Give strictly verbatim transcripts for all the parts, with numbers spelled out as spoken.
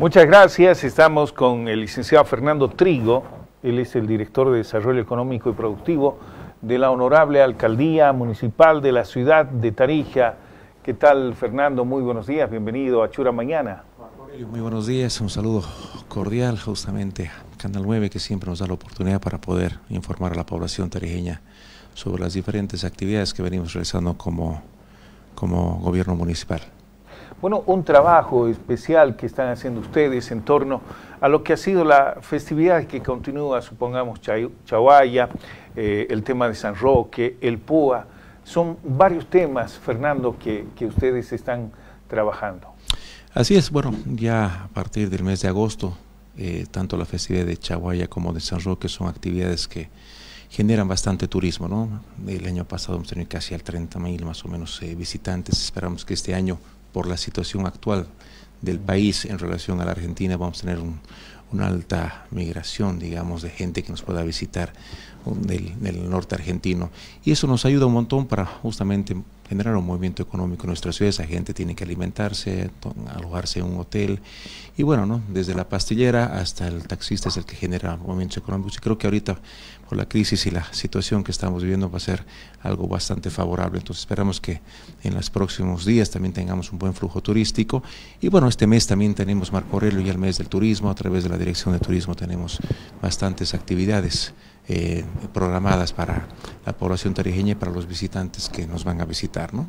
Muchas gracias. Estamos con el licenciado Fernando Trigo. Él es el director de Desarrollo Económico y Productivo de la Honorable Alcaldía Municipal de la ciudad de Tarija. ¿Qué tal, Fernando? Muy buenos días. Bienvenido a Chura Mañana. Muy buenos días. Un saludo cordial justamente a Canal nueve, que siempre nos da la oportunidad para poder informar a la población tarijeña sobre las diferentes actividades que venimos realizando como, como gobierno municipal. Bueno, un trabajo especial que están haciendo ustedes en torno a lo que ha sido la festividad que continúa, supongamos, Chawaya, eh, el tema de San Roque, el Púa. Son varios temas, Fernando, que, que ustedes están trabajando. Así es, bueno, ya a partir del mes de agosto, eh, tanto la festividad de Chawaya como de San Roque son actividades que generan bastante turismo, ¿no? El año pasado hemos tenido casi al treinta mil más o menos eh, visitantes. Esperamos que este año, por la situación actual del país en relación a la Argentina, vamos a tener un, una alta migración, digamos, de gente que nos pueda visitar del, del norte argentino. Y eso nos ayuda un montón para justamente generar un movimiento económico en nuestra ciudad. Esa gente tiene que alimentarse, alojarse en un hotel. Y bueno, ¿no? Desde la pastillera hasta el taxista es el que genera movimientos económicos. Y creo que ahorita, por la crisis y la situación que estamos viviendo, va a ser algo bastante favorable. Entonces esperamos que en los próximos días también tengamos un buen flujo turístico. Y bueno, este mes también tenemos Marco Aurelio y el mes del turismo. A través de la Dirección de Turismo tenemos bastantes actividades eh, programadas para la población tarijeña y para los visitantes que nos van a visitar, ¿no?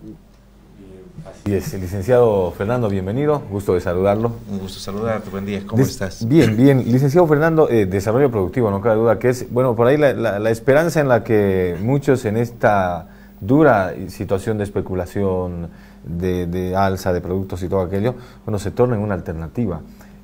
Así es, licenciado Fernando, bienvenido, gusto de saludarlo. Un gusto saludarte, buen día, ¿cómo Des, estás? Bien, bien, licenciado Fernando, eh, desarrollo productivo, no cabe duda que es, bueno, por ahí la, la, la esperanza en la que muchos en esta dura situación de especulación, de, de alza de productos y todo aquello, bueno, se torna en una alternativa.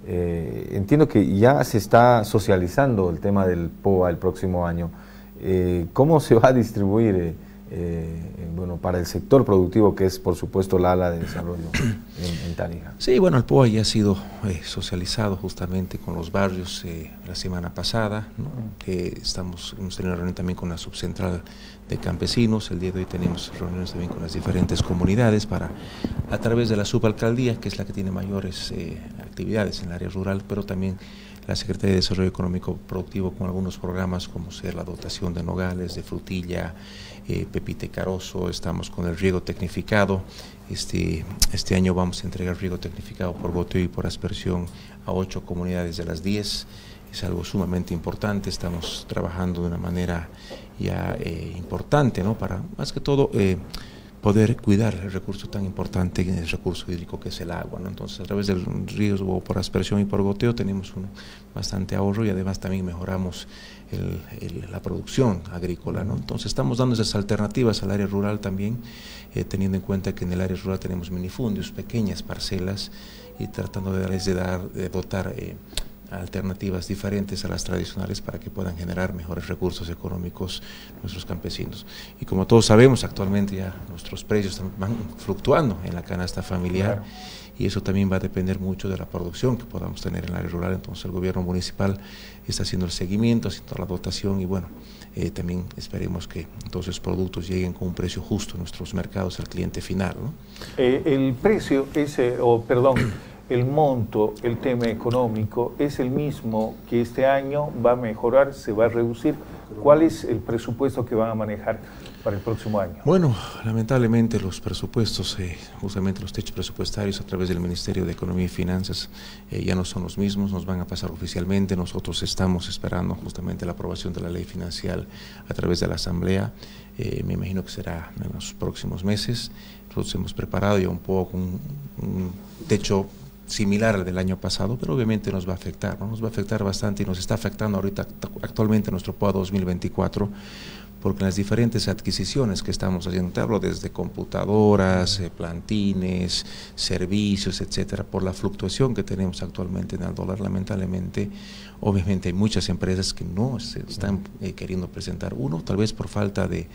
Eh, entiendo que ya se está socializando el tema del P O A el próximo año. Eh, ¿Cómo se va a distribuir eh, eh, bueno, para el sector productivo, que es por supuesto la ala de desarrollo en, en Tarija? Sí, bueno, el P O A ya ha sido eh, socializado justamente con los barrios eh, la semana pasada, ¿no? Eh, estamos, hemos tenido una reunión también con la subcentral de campesinos. El día de hoy tenemos reuniones también con las diferentes comunidades para, a través de la subalcaldía, que es la que tiene mayores eh, actividades en el área rural, pero también la Secretaría de Desarrollo Económico Productivo con algunos programas como ser la dotación de nogales, de frutilla, eh, pepita y carozo. Estamos con el riego tecnificado. Este, este año vamos a entregar riego tecnificado por goteo y por aspersión a ocho comunidades de las diez. Es algo sumamente importante. Estamos trabajando de una manera ya eh, importante, ¿no? Para más que todo eh, poder cuidar el recurso tan importante, el recurso hídrico que es el agua, ¿no? Entonces, a través del riego por aspersión y por goteo tenemos un bastante ahorro y además también mejoramos el, el, la producción agrícola, ¿no? Entonces, estamos dando esas alternativas al área rural también, eh, teniendo en cuenta que en el área rural tenemos minifundios, pequeñas parcelas, y tratando de darles de, dar, de dotar eh, alternativas diferentes a las tradicionales para que puedan generar mejores recursos económicos nuestros campesinos. Y como todos sabemos, actualmente ya nuestros precios van fluctuando en la canasta familiar, claro, y eso también va a depender mucho de la producción que podamos tener en el área rural. Entonces el gobierno municipal está haciendo el seguimiento, haciendo la dotación y bueno, eh, también esperemos que todos esos productos lleguen con un precio justo a nuestros mercados al cliente final, ¿no? Eh, el precio ese, o oh, perdón, el monto, el tema económico, ¿es el mismo que este año? ¿Va a mejorar? ¿Se va a reducir? ¿Cuál es el presupuesto que van a manejar para el próximo año? Bueno, lamentablemente los presupuestos, eh, justamente los techos presupuestarios a través del Ministerio de Economía y Finanzas eh, ya no son los mismos, nos van a pasar oficialmente. Nosotros estamos esperando justamente la aprobación de la ley financiera a través de la Asamblea. Eh, me imagino que será en los próximos meses. Nosotros hemos preparado ya un poco un, un techo similar al del año pasado, pero obviamente nos va a afectar, ¿no? Nos va a afectar bastante y nos está afectando ahorita actualmente nuestro P O A dos mil veinticuatro, porque las diferentes adquisiciones que estamos haciendo, te hablo desde computadoras, eh, plantines, servicios, etcétera, por la fluctuación que tenemos actualmente en el dólar, lamentablemente, obviamente hay muchas empresas que no se están eh, queriendo presentar, uno, tal vez por falta de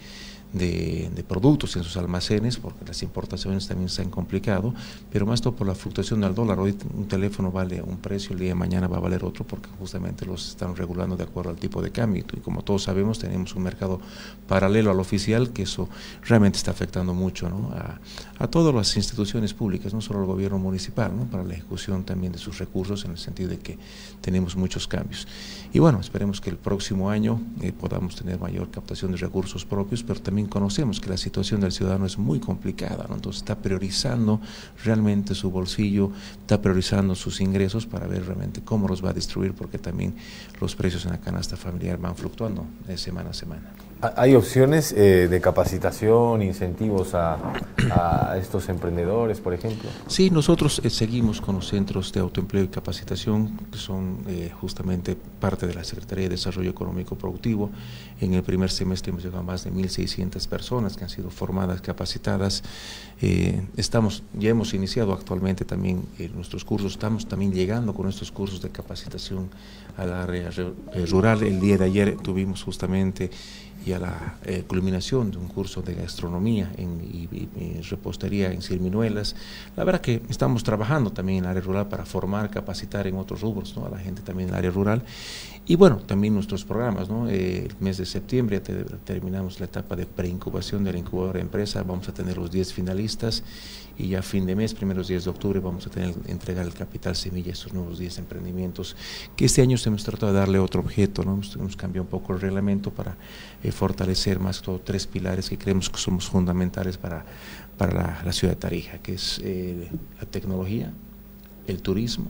de, de productos en sus almacenes, porque las importaciones también se han complicado, pero más todo por la fluctuación del dólar. Hoy un teléfono vale un precio, el día de mañana va a valer otro, porque justamente los están regulando de acuerdo al tipo de cambio, y como todos sabemos tenemos un mercado paralelo al oficial, que eso realmente está afectando mucho, ¿no?, a, a todas las instituciones públicas, no solo al gobierno municipal, ¿no?, para la ejecución también de sus recursos, en el sentido de que tenemos muchos cambios. Y bueno, esperemos que el próximo año eh, podamos tener mayor captación de recursos propios, pero también conocemos que la situación del ciudadano es muy complicada, ¿no? Entonces está priorizando realmente su bolsillo, está priorizando sus ingresos para ver realmente cómo los va a distribuir, porque también los precios en la canasta familiar van fluctuando de semana a semana. ¿Hay opciones eh, de capacitación, incentivos a, a estos emprendedores, por ejemplo? Sí, nosotros eh, seguimos con los centros de autoempleo y capacitación, que son eh, justamente parte de la Secretaría de Desarrollo Económico Productivo. En el primer semestre hemos llegado a más de mil seiscientas personas que han sido formadas, capacitadas. Eh, estamos, ya hemos iniciado actualmente también eh, nuestros cursos, estamos también llegando con estos cursos de capacitación al área eh, rural. El día de ayer tuvimos justamente y a la eh, culminación de un curso de gastronomía en, y, y, y repostería en Cirminuelas. La verdad que estamos trabajando también en el área rural para formar, capacitar en otros rubros, ¿no?, a la gente también en el área rural. Y bueno, también nuestros programas, ¿no? Eh, el mes de septiembre te, terminamos la etapa de preincubación de la incubadora de empresa, vamos a tener los diez finalistas, y ya a fin de mes, primeros días de octubre, vamos a tener entregar el capital semilla a estos nuevos diez emprendimientos, que este año hemos tratado de darle otro objeto, ¿no? Hemos, hemos cambiado un poco el reglamento para eh, fortalecer más todo tres pilares que creemos que somos fundamentales para, para la, la ciudad de Tarija, que es eh, la tecnología, el turismo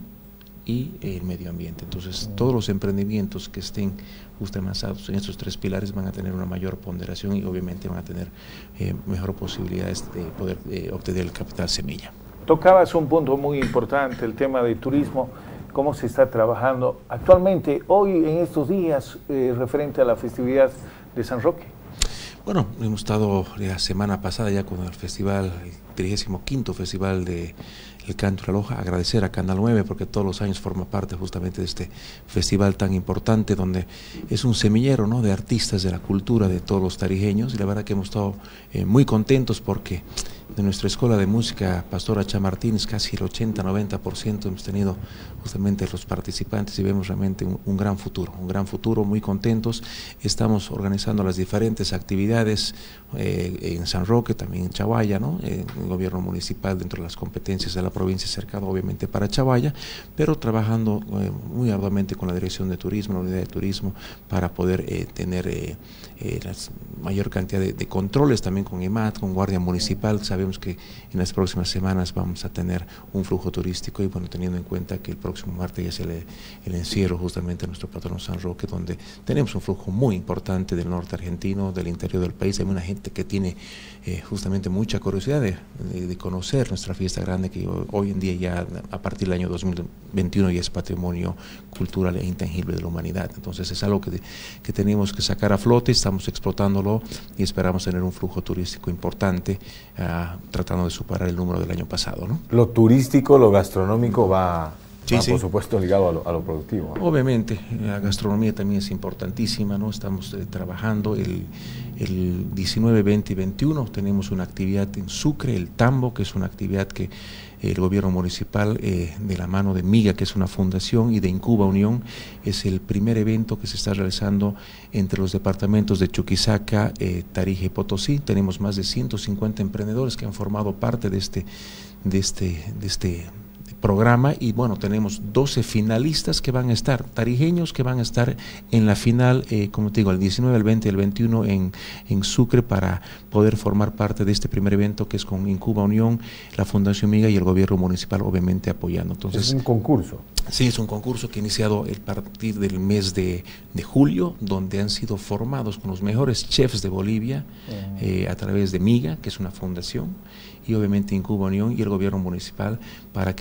y el medio ambiente. Entonces, todos los emprendimientos que estén justamente basados en estos tres pilares van a tener una mayor ponderación y obviamente van a tener eh, mejor posibilidades de poder eh, obtener el capital semilla. Tocabas un punto muy importante, el tema del turismo, cómo se está trabajando actualmente, hoy en estos días, eh, referente a la festividad de San Roque. Bueno, hemos estado la semana pasada ya con el festival, el trigésimo quinto festival de El Canto y la Loja. Agradecer a Canal nueve porque todos los años forma parte justamente de este festival tan importante, donde es un semillero, ¿no?, de artistas de la cultura de todos los tarijeños, y la verdad que hemos estado eh, muy contentos porque de nuestra escuela de música Pastora Chamartínez, casi el ochenta a noventa por ciento hemos tenido justamente los participantes, y vemos realmente un, un gran futuro, un gran futuro, muy contentos. Estamos organizando las diferentes actividades eh, en San Roque, también en Chaguaya, ¿no?, eh, el gobierno municipal dentro de las competencias de la provincia cercado obviamente para Chaguaya, pero trabajando eh, muy arduamente con la Dirección de Turismo, la Unidad de Turismo, para poder eh, tener eh, eh, la mayor cantidad de, de controles también con E M A T, con Guardia Municipal. Sabemos que en las próximas semanas vamos a tener un flujo turístico, y bueno, teniendo en cuenta que el próximo martes ya es el, el encierro justamente a nuestro patrono San Roque, donde tenemos un flujo muy importante del norte argentino, del interior del país. Hay una gente que tiene eh, justamente mucha curiosidad de, de, de conocer nuestra fiesta grande, que hoy en día ya a partir del año dos mil veintiuno ya es patrimonio cultural e intangible de la humanidad. Entonces es algo que, que tenemos que sacar a flote, estamos explotándolo y esperamos tener un flujo turístico importante, uh, tratando de superar el número del año pasado, ¿no? Lo turístico, lo gastronómico va... Sí, ah, sí. Por supuesto, ligado a lo, a lo productivo. Obviamente, la gastronomía también es importantísima, ¿no? Estamos eh, trabajando el, el diecinueve, veinte y veintiuno, tenemos una actividad en Sucre, el Tambo, que es una actividad que el gobierno municipal, eh, de la mano de MIGA, que es una fundación, y de Incuba Unión, es el primer evento que se está realizando entre los departamentos de Chuquisaca, eh, Tarija y Potosí. Tenemos más de ciento cincuenta emprendedores que han formado parte de este, de este, de este programa, y bueno, tenemos doce finalistas que van a estar, tarijeños que van a estar en la final, eh, como te digo, el diecinueve, el veinte y el veintiuno en, en Sucre, para poder formar parte de este primer evento, que es con Incuba Unión, la Fundación MIGA y el gobierno municipal obviamente apoyando. Entonces, es un concurso. Sí, es un concurso que ha iniciado a partir del mes de, de julio, donde han sido formados con los mejores chefs de Bolivia, uh-huh. eh, a través de MIGA, que es una fundación, y obviamente Incuba Unión y el gobierno municipal, para que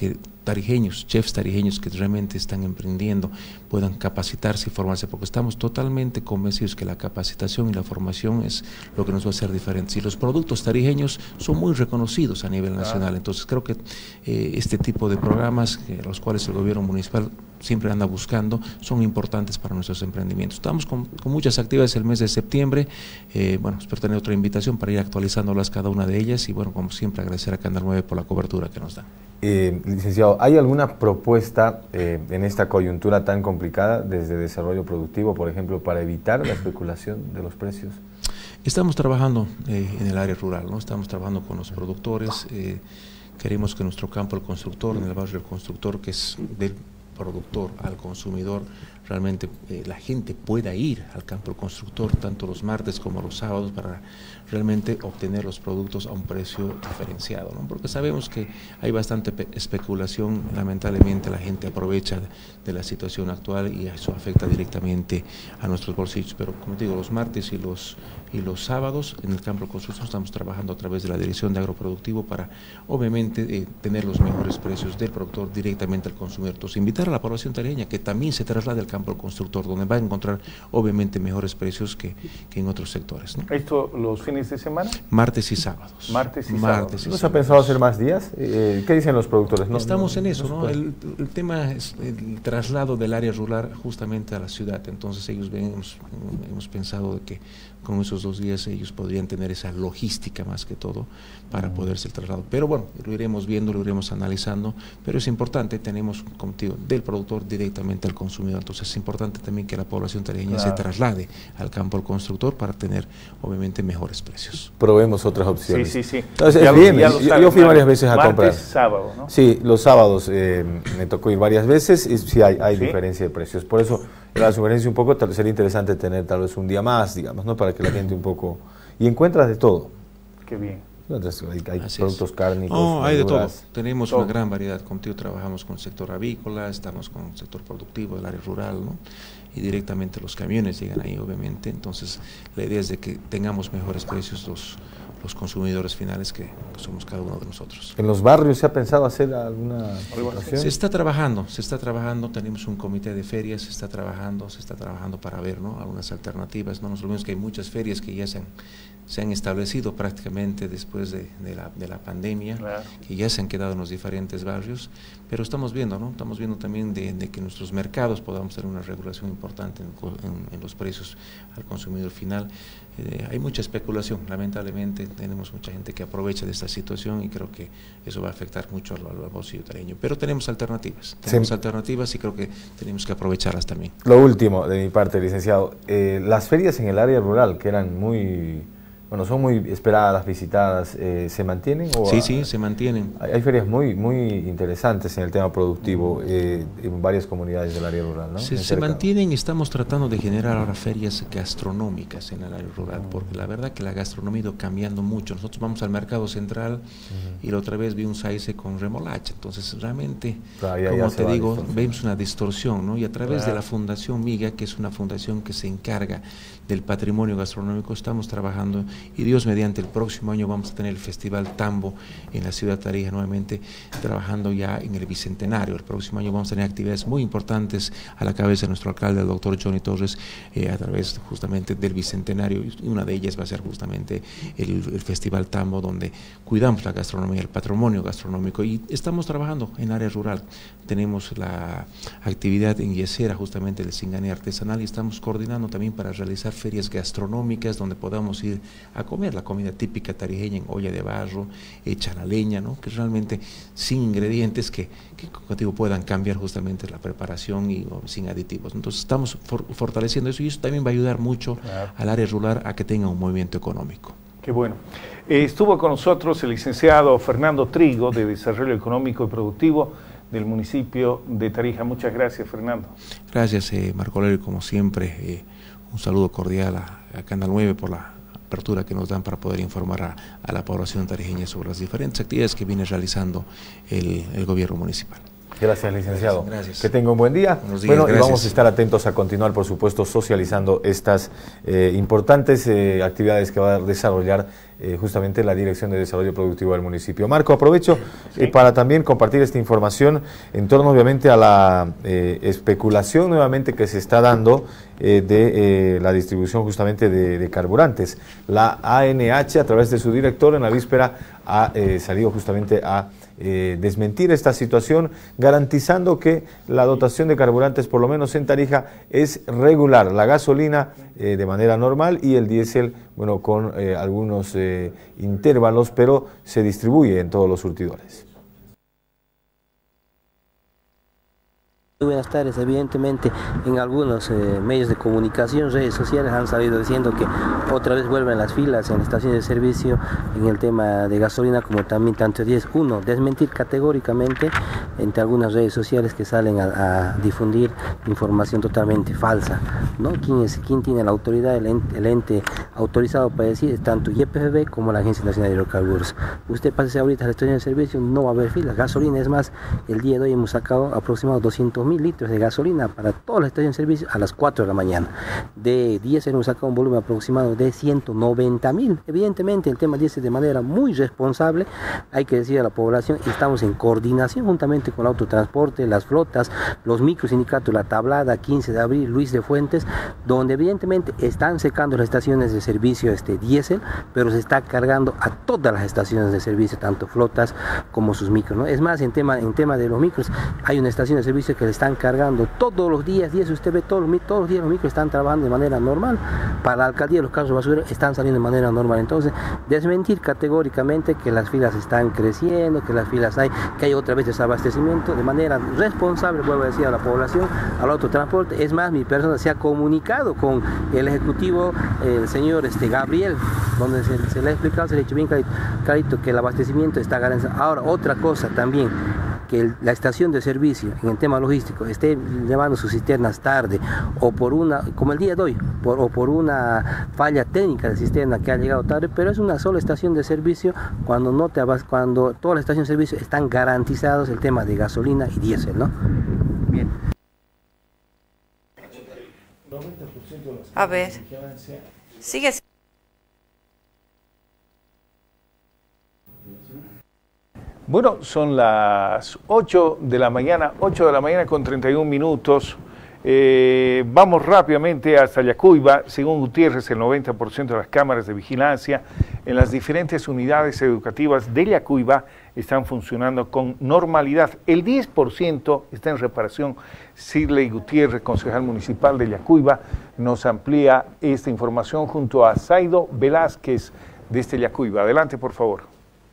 tarijeños, chefs tarijeños que realmente están emprendiendo, puedan capacitarse y formarse, porque estamos totalmente convencidos que la capacitación y la formación es lo que nos va a hacer diferentes. Y los productos tarijeños son muy reconocidos a nivel nacional, entonces creo que eh, este tipo de programas, que, los cuales el gobierno municipal siempre anda buscando, son importantes para nuestros emprendimientos. Estamos con, con muchas actividades el mes de septiembre, eh, bueno, espero tener otra invitación para ir actualizándolas cada una de ellas y bueno, como siempre agradecer a Canal nueve por la cobertura que nos da. Eh, licenciado, ¿hay alguna propuesta eh, en esta coyuntura tan complicada desde desarrollo productivo, por ejemplo, para evitar la especulación de los precios? Estamos trabajando eh, en el área rural, ¿no? Estamos trabajando con los productores, eh, queremos que nuestro campo, el constructor, en el barrio del constructor, que es del productor al consumidor, realmente eh, la gente pueda ir al campo del constructor tanto los martes como los sábados para realmente obtener los productos a un precio diferenciado, ¿no? Porque sabemos que hay bastante especulación, lamentablemente la gente aprovecha de, de la situación actual y eso afecta directamente a nuestros bolsillos, pero como digo, los martes y los, y los sábados en el campo de construcción estamos trabajando a través de la Dirección de Agroproductivo para obviamente eh, tener los mejores precios del productor directamente al consumidor. Entonces invitar a la población tarijeña que también se traslade al campo del constructor, donde va a encontrar obviamente mejores precios que, que en otros sectores, ¿no? ¿Esto los fines de semana? Martes y sábados. Martes y Martes sábados. y ¿No se ha pensado hacer más días? Eh, ¿Qué dicen los productores? No, Estamos no, en eso, no ¿no? El, el tema es el traslado del área rural justamente a la ciudad, entonces ellos ven, hemos, hemos pensado de que con esos dos días ellos podrían tener esa logística más que todo para poderse el traslado. Pero bueno, lo iremos viendo, lo iremos analizando, pero es importante, tenemos, como te digo, del productor directamente al consumidor, entonces es importante también que la población tarijeña claro. se traslade al campo del constructor para tener obviamente mejores precios. Probemos otras opciones. Sí, sí, sí. Entonces, ya es lo, bien, ya lo yo, saben, yo fui varias veces a martes, comprar. sábado, ¿no? Sí, los sábados eh, me tocó ir varias veces y sí hay, hay ¿Sí? diferencia de precios. Por eso la sugerencia un poco, tal, sería interesante tener tal vez un día más, digamos, ¿no? Para que la gente un poco... Y encuentras de todo. Qué bien. Hay, hay productos es. cárnicos, oh, hay de todo. Tenemos Tenemos todo. Una gran variedad. Contigo trabajamos con el sector avícola, estamos con el sector productivo, el área rural, ¿no? Y directamente los camiones llegan ahí, obviamente. Entonces, la idea es de que tengamos mejores precios los, los consumidores finales que, que somos cada uno de nosotros. ¿En los barrios se ha pensado hacer alguna situación? Se está trabajando, se está trabajando. Tenemos un comité de ferias, se está trabajando, se está trabajando para ver, ¿no? Algunas alternativas. No nos olvidemos que hay muchas ferias que ya se han se han establecido prácticamente después de, de, la, de la pandemia, claro. que ya se han quedado en los diferentes barrios, pero estamos viendo, ¿no? Estamos viendo también de, de que nuestros mercados podamos tener una regulación importante en, en, en los precios al consumidor final. Eh, hay mucha especulación, lamentablemente tenemos mucha gente que aprovecha de esta situación y creo que eso va a afectar mucho al, al bolsillo tarijeño, pero tenemos alternativas, tenemos sí. alternativas y creo que tenemos que aprovecharlas también. Lo último de mi parte, licenciado, eh, las ferias en el área rural que eran muy... Bueno, son muy esperadas, visitadas, eh, ¿se mantienen? O sí, sí, se mantienen. Hay, hay ferias muy muy interesantes en el tema productivo eh, en varias comunidades del área rural, ¿no? Se, se mantienen y estamos tratando de generar ahora ferias gastronómicas en el área rural, uh-huh. porque la verdad que la gastronomía ha ido cambiando mucho. Nosotros vamos al mercado central uh-huh. y la otra vez vi un saice con remolacha, entonces realmente, claro, ya, como ya te digo, vemos una distorsión, ¿no? Y a través claro. de la Fundación Miga, que es una fundación que se encarga del patrimonio gastronómico, estamos trabajando y Dios mediante el próximo año vamos a tener el Festival Tambo en la ciudad de Tarija nuevamente trabajando ya en el Bicentenario. El próximo año vamos a tener actividades muy importantes a la cabeza de nuestro alcalde, el doctor Johnny Torres, eh, a través justamente del Bicentenario, y una de ellas va a ser justamente el, el Festival Tambo, donde cuidamos la gastronomía, el patrimonio gastronómico, y estamos trabajando en área rural. Tenemos la actividad en Yesera, justamente del Singané artesanal, y estamos coordinando también para realizar ferias gastronómicas donde podamos ir a comer la comida típica tarijeña en olla de barro, hecha a la leña, ¿no? Que realmente sin ingredientes que, que contigo puedan cambiar justamente la preparación y o, sin aditivos. Entonces estamos for, fortaleciendo eso y eso también va a ayudar mucho claro. al área rural a que tenga un movimiento económico. Qué bueno. Eh, estuvo con nosotros el licenciado Fernando Trigo, de Desarrollo Económico y Productivo del municipio de Tarija. Muchas gracias, Fernando. Gracias, eh, Marco Aurelio, como siempre. Eh, un saludo cordial a, a Canal nueve por la apertura que nos dan para poder informar a, a la población tarijeña sobre las diferentes actividades que viene realizando el, el gobierno municipal. Gracias, licenciado. Gracias. Que tenga un buen día. Buenos días, bueno, gracias. Y vamos a estar atentos a continuar, por supuesto, socializando estas eh, importantes eh, actividades que va a desarrollar eh, justamente la Dirección de Desarrollo Productivo del municipio. Marco, aprovecho sí. eh, para también compartir esta información en torno, obviamente, a la eh, especulación nuevamente que se está dando eh, de eh, la distribución justamente de, de carburantes. La A N H, a través de su director, en la víspera ha eh, salido justamente a Eh, desmentir esta situación, garantizando que la dotación de carburantes, por lo menos en Tarija, es regular. La gasolina eh, de manera normal y el diésel, bueno, con eh, algunos eh, intervalos, pero se distribuye en todos los surtidores. Buenas tardes. Evidentemente, en algunos eh, medios de comunicación, redes sociales, han salido diciendo que otra vez vuelven las filas en estaciones de servicio en el tema de gasolina, como también tanto diésel. Uno, desmentir categóricamente entre algunas redes sociales que salen a, a difundir información totalmente falsa, ¿no? ¿Quién es, quién tiene la autoridad? El ente, el ente autorizado para decir es tanto Y P F B como la Agencia Nacional de Hidrocarburos. Usted pase ahorita a la estación de servicio, no va a haber filas. Gasolina, es más, el día de hoy hemos sacado aproximadamente doscientos mil litros de gasolina para todas las estaciones de servicio a las cuatro de la mañana. De diésel hemos sacado un volumen aproximado de ciento noventa mil. Evidentemente, el tema diésel de manera muy responsable, hay que decir a la población, estamos en coordinación juntamente con el autotransporte, las flotas, los microsindicatos, la Tablada, quince de abril, Luis de Fuentes, donde evidentemente están secando las estaciones de servicio este diésel, pero se está cargando a todas las estaciones de servicio, tanto flotas como sus micros, ¿no? Es más, en tema, en tema de los micros, hay una estación de servicio que le están cargando todos los días, y eso usted ve todos los, todos los días los micros están trabajando de manera normal. Para la alcaldía los carros de basura están saliendo de manera normal. Entonces, desmentir categóricamente que las filas están creciendo, que las filas hay, que hay otra vez desabastecimiento, de manera responsable, vuelvo a decir a la población, al autotransporte. Es más, mi persona se ha comunicado con el ejecutivo, el señor este, Gabriel, donde se, se le ha explicado, se le ha dicho bien clarito, clarito que el abastecimiento está garantizado. Ahora, otra cosa también, que el, la estación de servicio en el tema logístico esté llevando sus cisternas tarde, o por una, como el día de hoy, por, o por una falla técnica de cisterna que ha llegado tarde, pero es una sola estación de servicio cuando no te abas, cuando todas las estaciones de servicio están garantizados el tema de gasolina y diésel, ¿no? Bien. A ver, sigue. Bueno, son las ocho de la mañana, ocho de la mañana con treinta y un minutos. Eh, vamos rápidamente hasta Yacuiba. Según Gutiérrez, el noventa por ciento de las cámaras de vigilancia en las diferentes unidades educativas de Yacuiba están funcionando con normalidad. El diez por ciento está en reparación. Sirley Gutiérrez, concejal municipal de Yacuiba, nos amplía esta información junto a Zaido Velázquez desde Yacuiba. Adelante, por favor.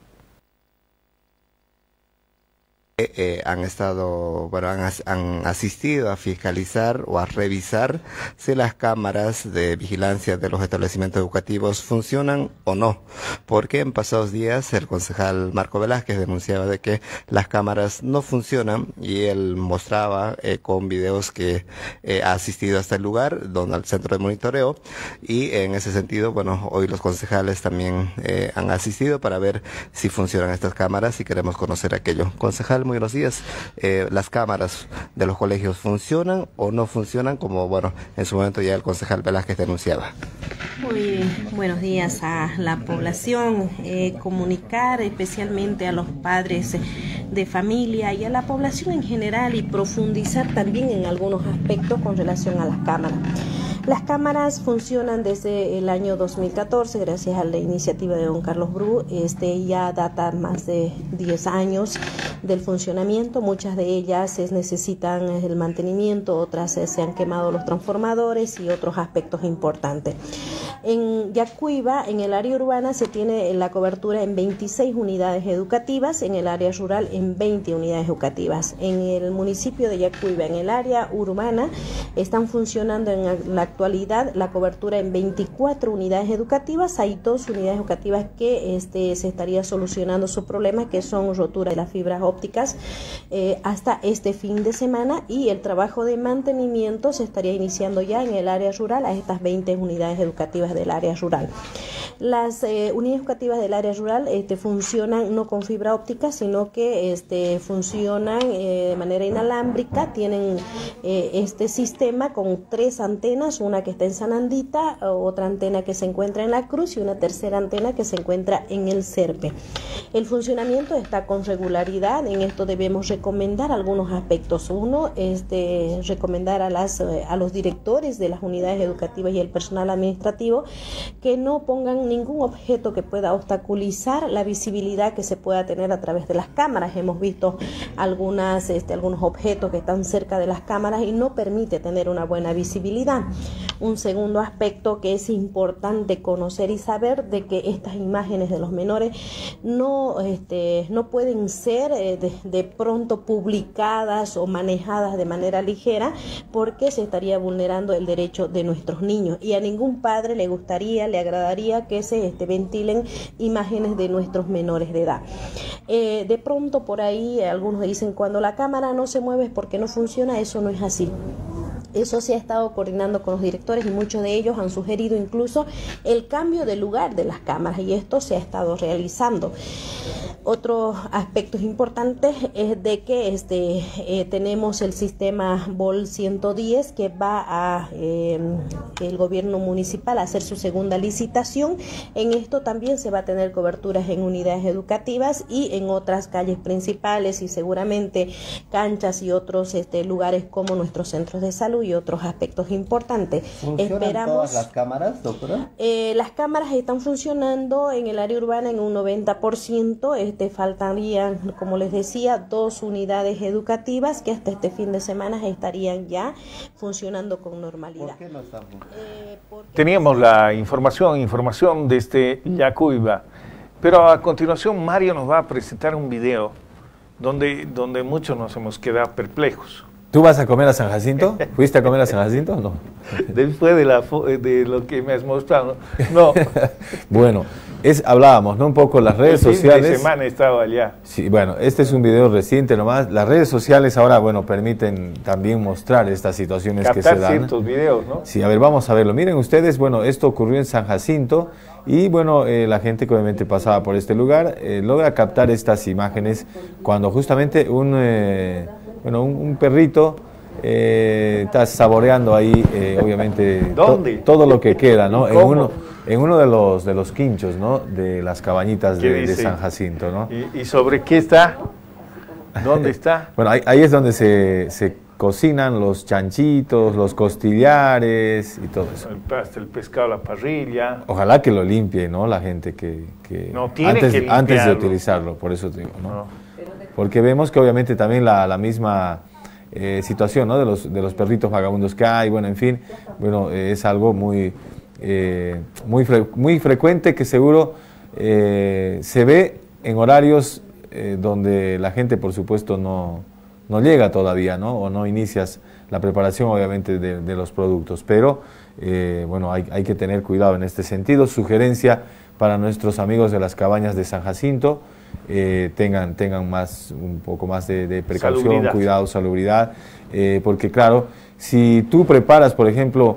Eh, han estado, bueno, han, han asistido a fiscalizar o a revisar si las cámaras de vigilancia de los establecimientos educativos funcionan o no, porque en pasados días el concejal Marco Velázquez denunciaba de que las cámaras no funcionan, y él mostraba eh, con videos que eh, ha asistido hasta el lugar, donde al centro de monitoreo, y en ese sentido, bueno, hoy los concejales también eh, han asistido para ver si funcionan estas cámaras y queremos conocer aquello. Concejal, muy buenos días. Eh, ¿Las cámaras de los colegios funcionan o no funcionan, como, bueno, en su momento ya el concejal Velázquez denunciaba? Muy buenos días a la población. Eh, comunicar especialmente a los padres de familia y a la población en general, y profundizar también en algunos aspectos con relación a las cámaras. Las cámaras funcionan desde el año dos mil catorce, gracias a la iniciativa de don Carlos Bru. Este ya data más de diez años del funcionamiento. Muchas de ellas es, necesitan el mantenimiento, otras eh, se han quemado los transformadores y otros aspectos importantes. En Yacuiba, en el área urbana, se tiene la cobertura en veintiséis unidades educativas, en el área rural en veinte unidades educativas. En el municipio de Yacuiba, en el área urbana, están funcionando en la actualidad la cobertura en veinticuatro unidades educativas. Hay dos unidades educativas que este, se estaría solucionando su problema, que son rotura de las fibras ópticas eh, hasta este fin de semana, y el trabajo de mantenimiento se estaría iniciando ya en el área rural a estas veinte unidades educativas del área rural. Las eh, unidades educativas del área rural este, funcionan no con fibra óptica, sino que este, funcionan eh, de manera inalámbrica, tienen eh, este sistema con tres antenas, una que está en Sanandita, otra antena que se encuentra en La Cruz y una tercera antena que se encuentra en el Serpe. El funcionamiento está con regularidad. En esto debemos recomendar algunos aspectos. Uno, este, recomendar a, las, a los directores de las unidades educativas y el personal administrativo que no pongan ningún objeto que pueda obstaculizar la visibilidad que se pueda tener a través de las cámaras. Hemos visto algunas, este, algunos objetos que están cerca de las cámaras y no permite tener una buena visibilidad. Un segundo aspecto que es importante conocer y saber de que estas imágenes de los menores no, este, no pueden ser eh, de, de pronto publicadas o manejadas de manera ligera, porque se estaría vulnerando el derecho de nuestros niños, y a ningún padre le gustaría, le agradaría que se este, ventilen imágenes de nuestros menores de edad. Eh, de pronto por ahí algunos dicen, cuando la cámara no se mueve es porque no funciona. Eso no es así. Eso se ha estado coordinando con los directores y muchos de ellos han sugerido incluso el cambio de lugar de las cámaras, y esto se ha estado realizando. Otros aspectos importantes es de que este, eh, tenemos el sistema B O L ciento diez que va a eh, el gobierno municipal a hacer su segunda licitación. En esto también se va a tener coberturas en unidades educativas y en otras calles principales, y seguramente canchas y otros este, lugares como nuestros centros de salud y otros aspectos importantes. ¿Funcionan Esperamos, todas las cámaras, doctora? Eh, las cámaras están funcionando en el área urbana en un noventa por ciento. Este, faltarían, como les decía, dos unidades educativas que hasta este fin de semana estarían ya funcionando con normalidad. ¿Por qué no están funcionando? Eh, Teníamos la información, información desde Yacuiba, pero a continuación Mario nos va a presentar un video donde, donde muchos nos hemos quedado perplejos. ¿Tú vas a comer a San Jacinto? ¿Fuiste a comer a San Jacinto o no? Después de, la, de lo que me has mostrado, no. Bueno, es, hablábamos, ¿no? Un poco las redes El fin sociales. de semana estaba allá. Sí, bueno, este es un video reciente nomás. Las redes sociales ahora, bueno, permiten también mostrar estas situaciones Captar que se dan. ciertos videos, ¿no? Sí, a ver, vamos a verlo. Miren ustedes, bueno, esto ocurrió en San Jacinto y, bueno, eh, la gente que obviamente pasaba por este lugar eh, logra captar estas imágenes cuando justamente un... Eh, Bueno, un, un perrito eh, está saboreando ahí, eh, obviamente, to, todo lo que queda, ¿no? En uno, en uno de los de los quinchos, ¿no? De las cabañitas de, de San Jacinto, ¿no? ¿Y, ¿Y sobre qué está? ¿Dónde está? Bueno, ahí, ahí es donde se, se cocinan los chanchitos, los costillares y todo eso. El, el pescado a la parrilla. Ojalá que lo limpie, ¿no? La gente que, que no, tiene antes, que antes de utilizarlo, por eso te digo, ¿no? no. Porque vemos que obviamente también la, la misma eh, situación, ¿no? de, los, de los perritos vagabundos que hay, bueno, en fin, bueno, eh, es algo muy, eh, muy, fre muy frecuente que seguro eh, se ve en horarios eh, donde la gente, por supuesto, no, no llega todavía, ¿no? O no inicias la preparación, obviamente, de, de los productos. Pero, eh, bueno, hay, hay que tener cuidado en este sentido. Sugerencia para nuestros amigos de las cabañas de San Jacinto, Eh, tengan, tengan más, un poco más de, de precaución, salubridad. cuidado, salubridad, eh, porque claro, si tú preparas, por ejemplo,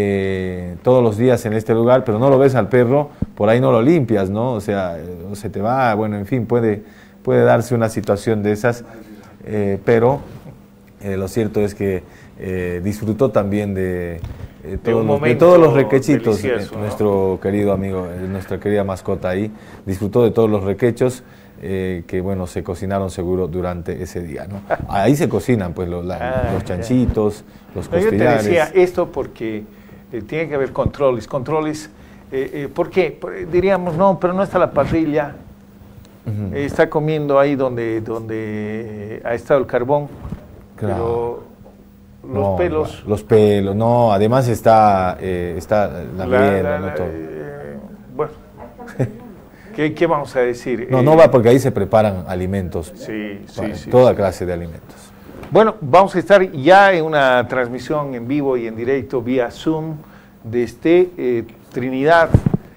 eh, todos los días en este lugar, pero no lo ves al perro, por ahí no lo limpias, ¿no? O sea, se te va, bueno, en fin, puede, puede darse una situación de esas, eh, pero eh, lo cierto es que eh, disfrutó también de... Eh, todos los, de todos los requechitos, eh, nuestro ¿no? querido amigo, eh, nuestra querida mascota ahí, disfrutó de todos los requechos eh, que, bueno, se cocinaron seguro durante ese día, ¿no? Ahí se cocinan, pues, los, la, ah, los chanchitos, ya. los costillares. Yo te decía esto porque eh, tiene que haber controles, controles, eh, eh, ¿por qué? Diríamos, no, pero no está la parrilla, uh-huh. eh, está comiendo ahí donde, donde ha estado el carbón, claro. pero... Los no, pelos. Los pelos, no, además está, eh, está la, la mierda, no todo. Eh, bueno, ¿qué, ¿qué vamos a decir? No, eh, no va porque ahí se preparan alimentos. Sí, sí, para, sí. Toda sí. clase de alimentos. Bueno, vamos a estar ya en una transmisión en vivo y en directo vía Zoom desde eh, Trinidad.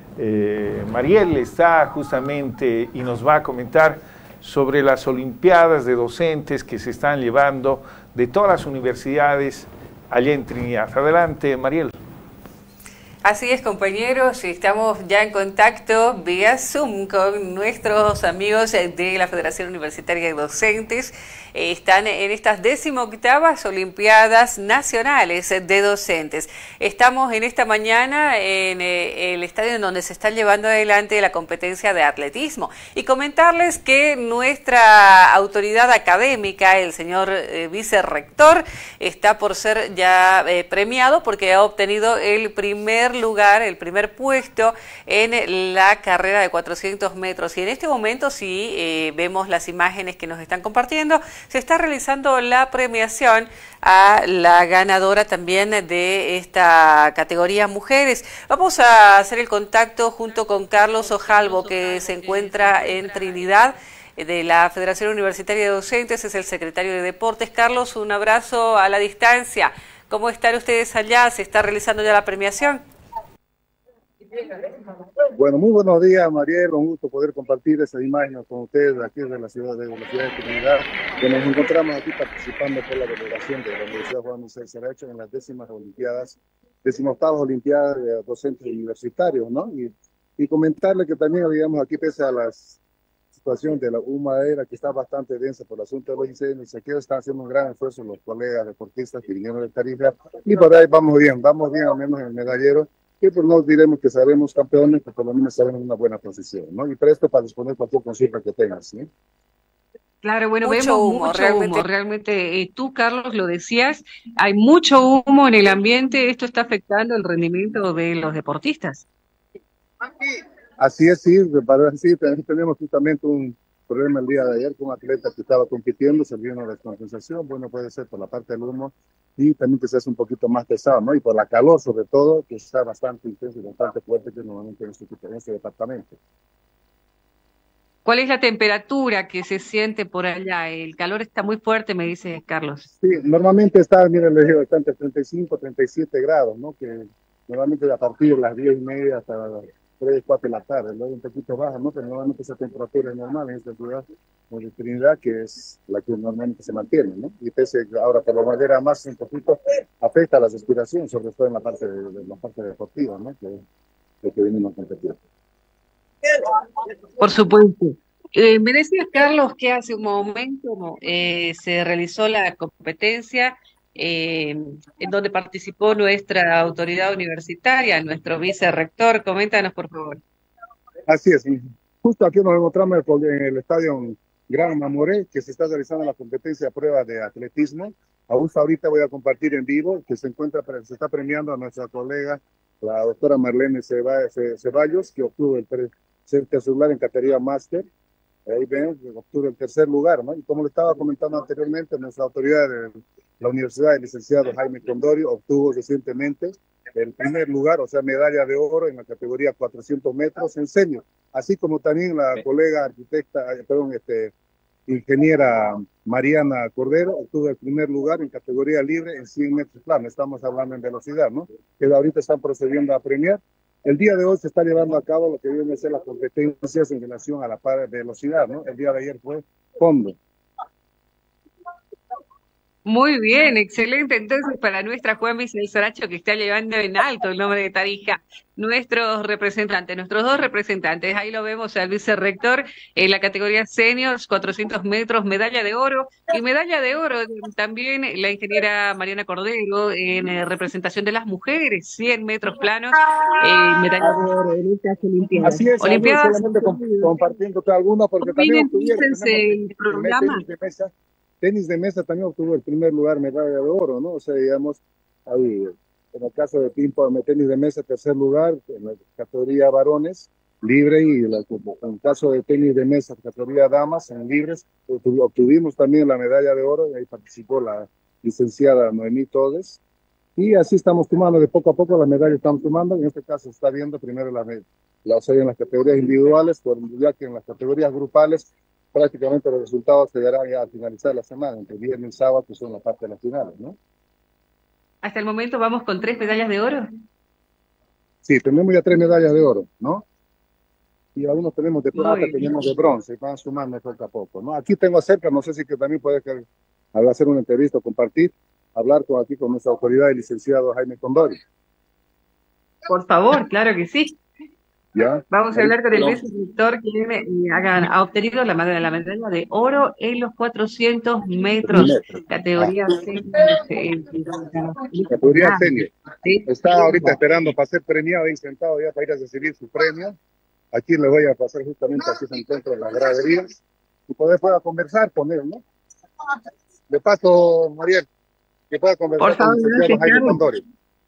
Eh, Mariel está justamente y nos va a comentar sobre las olimpiadas de docentes que se están llevando de todas las universidades allá en Trinidad. Adelante, Mariel. Así es, compañeros, estamos ya en contacto vía Zoom con nuestros amigos de la Federación Universitaria de Docentes. Están en estas decimoctavas Olimpiadas Nacionales de Docentes. Estamos en esta mañana en el estadio en donde se está llevando adelante la competencia de atletismo. Y comentarles que nuestra autoridad académica, el señor eh, vicerrector, está por ser ya eh, premiado porque ha obtenido el primer lugar, el primer puesto en la carrera de cuatrocientos metros. Y en este momento, si eh, vemos las imágenes que nos están compartiendo, se está realizando la premiación a la ganadora también de esta categoría mujeres. Vamos a hacer el contacto junto con Carlos Ojalvo, que se encuentra en Trinidad, de la Federación Universitaria de Docentes, es el secretario de Deportes. Carlos, un abrazo a la distancia. ¿Cómo están ustedes allá? ¿Se está realizando ya la premiación? Bueno, muy buenos días, Mariel. Un gusto poder compartir esa imagen con ustedes aquí de la ciudad de, la ciudad de Trinidad, que nos encontramos aquí participando por la delegación de la Universidad Juan José Saracho en las décimas Olimpiadas, decimoctavas Olimpiadas de Docentes Universitarios, ¿no? Y, y comentarle que también, digamos, aquí pese a la situación de la humadera que está bastante densa por el asunto de los incendios, aquí están haciendo un gran esfuerzo los colegas deportistas que vinieron de Tarija, y por ahí vamos bien, vamos bien al menos en el medallero, que pues no diremos que seremos campeones, pero por lo menos estaremos en una buena posición, ¿no? Y presto para disponer cualquier consulta que tengas, ¿sí? Claro, bueno, mucho vemos humo, mucho realmente. humo. Realmente, eh, tú, Carlos, lo decías, hay mucho humo en el ambiente. Esto está afectando el rendimiento de los deportistas. Así es, sí, para sí, tenemos justamente un problema el día de ayer con un atleta que estaba compitiendo, se vino una descompensación, bueno, puede ser por la parte del humo y también que se hace un poquito más pesado, ¿no? Y por la calor, sobre todo, que está bastante intenso y bastante fuerte que normalmente en este, en este departamento. ¿Cuál es la temperatura que se siente por allá? El calor está muy fuerte, me dice Carlos. Sí, normalmente está, miren, les digo, está entre treinta y cinco, treinta y siete grados, ¿no? Que normalmente a partir de las diez y media hasta las tres, cuatro de la tarde, luego un poquito baja, ¿no? Pero normalmente esa temperatura es normal en esta ciudad de Trinidad, que es la que normalmente se mantiene, ¿no? Y pese que ahora por la madera más un poquito afecta a la respiración, sobre todo en la parte, de, de la parte deportiva, ¿no? Que, de que venimos a competir. Por supuesto. Eh, me decías, Carlos, que hace un momento eh, se realizó la competencia eh, en donde participó nuestra autoridad universitaria, nuestro vicerrector. Coméntanos, por favor. Así es. Justo aquí nos encontramos en el estadio Gran Mamoré, que se está realizando la competencia de pruebas de atletismo. Aún ahorita voy a compartir en vivo que se encuentra, se está premiando a nuestra colega, la doctora Marlene Ceballos, que obtuvo el tercer lugar en categoría máster. Ahí ven, obtuvo el tercer lugar, ¿no? Y como le estaba comentando anteriormente, nuestra autoridad de la Universidad, el licenciado Jaime Condorio, obtuvo recientemente el primer lugar, o sea, medalla de oro en la categoría cuatrocientos metros en senior, así como también la sí. colega arquitecta, perdón, este, ingeniera Mariana Cordero, obtuvo el primer lugar en categoría libre en cien metros plano. Estamos hablando en velocidad, ¿no? Que ahorita están procediendo a premiar. El día de hoy se está llevando a cabo lo que vienen a ser las competencias en relación a la par de velocidad, ¿no? El día de ayer fue fondo. Muy bien, excelente. Entonces, para nuestra Juan Vicente Saracho, que está llevando en alto el nombre de Tarija, nuestros representantes, nuestros dos representantes, ahí lo vemos al vicerrector en la categoría seniors, cuatrocientos metros, medalla de oro, y medalla de oro también la ingeniera Mariana Cordero en eh, representación de las mujeres, cien metros planos, eh, medalla de oro en estas Olimpiadas. Así es, Olimpiadas, solamente comp compartiendo algunos, porque también obtuvieron el programa. Tenis de mesa también obtuvo el primer lugar, medalla de oro, ¿no? O sea, digamos, ahí, en el caso de ping-pong, tenis de mesa, tercer lugar, en la categoría varones, libre, y la, en el caso de tenis de mesa, categoría damas, en libres, obtuvimos también la medalla de oro, y ahí participó la licenciada Noemí Todes, y así estamos tomando, de poco a poco las medallas estamos tomando, en este caso se está viendo primero la, la o sea, en las categorías individuales, por, ya que en las categorías grupales, prácticamente los resultados se darán ya al finalizar la semana, entre viernes y sábado, que son la parte de las finales, ¿no? Hasta el momento vamos con tres medallas de oro. Sí, tenemos ya tres medallas de oro, ¿no? Y algunos tenemos de plata, tenemos de bronce, y van sumando poco a poco, ¿no? Aquí tengo cerca, no sé si que también puede que, hacer una entrevista, compartir, hablar con, aquí con nuestra autoridad, el licenciado Jaime Condori. Por favor, claro que sí. ¿Ya? Vamos a hablar con el vicerrector quien eh, hagan, ha obtenido la medalla, la medalla de oro en los cuatrocientos metros, categoría senior. Eh, Categoría senior. Está ahorita esperando para ser premiado, ahí sentado ya para ir a recibir su premio. Aquí le voy a pasar justamente, aquí se encuentra en las graderías. Y poder pueda conversar con él, ¿no? De paso, Mariel, que pueda conversar Por favor, con el licenciado Jaime Condori.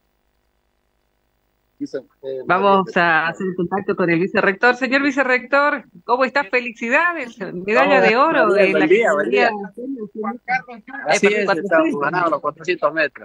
Vamos a hacer contacto con el vicerrector. Señor vicerrector, ¿cómo está? Felicidades, medalla de oro en la categoría. Así es, estamos ganando los cuatrocientos metros.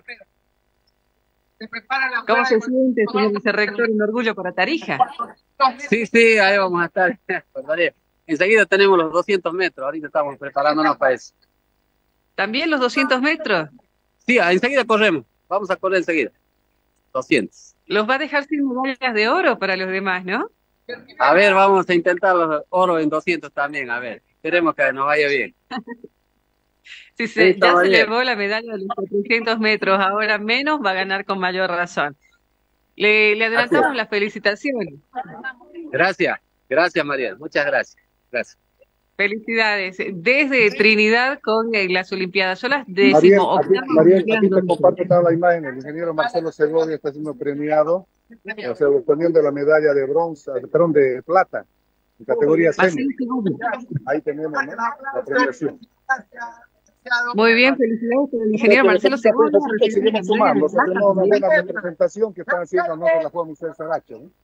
¿Cómo se siente, señor vicerrector? Un orgullo para Tarija. Sí, sí, ahí vamos a estar. Enseguida tenemos los doscientos metros, ahorita estamos preparándonos para eso. ¿También los doscientos metros? Sí, enseguida corremos, vamos a correr enseguida. doscientos. Los va a dejar sin medallas de oro para los demás, ¿no? A ver, vamos a intentar los oro en doscientos también, a ver. Esperemos que nos vaya bien. Si se, sí, ya se llevó la medalla de los cuatrocientos metros, ahora menos va a ganar con mayor razón. Le, le adelantamos las felicitaciones. Gracias, gracias María, muchas gracias. Gracias. Felicidades. Desde Trinidad con eh, las Olimpiadas. Son las décimo octavas. Mariel, aquí te comparto toda la imagen. El ingeniero Marcelo Segovia está siendo premiado, o sea, obteniendo la medalla de bronce, perdón, de plata, en categoría senior. Ahí tenemos, ¿no?, la premiación. Muy bien, felicidades al ingeniero Marcelo Segovia. Seguimos sumando, tenemos una buena representación que están haciendo ¿no?, con la Juan Michel Saracho, ¿no?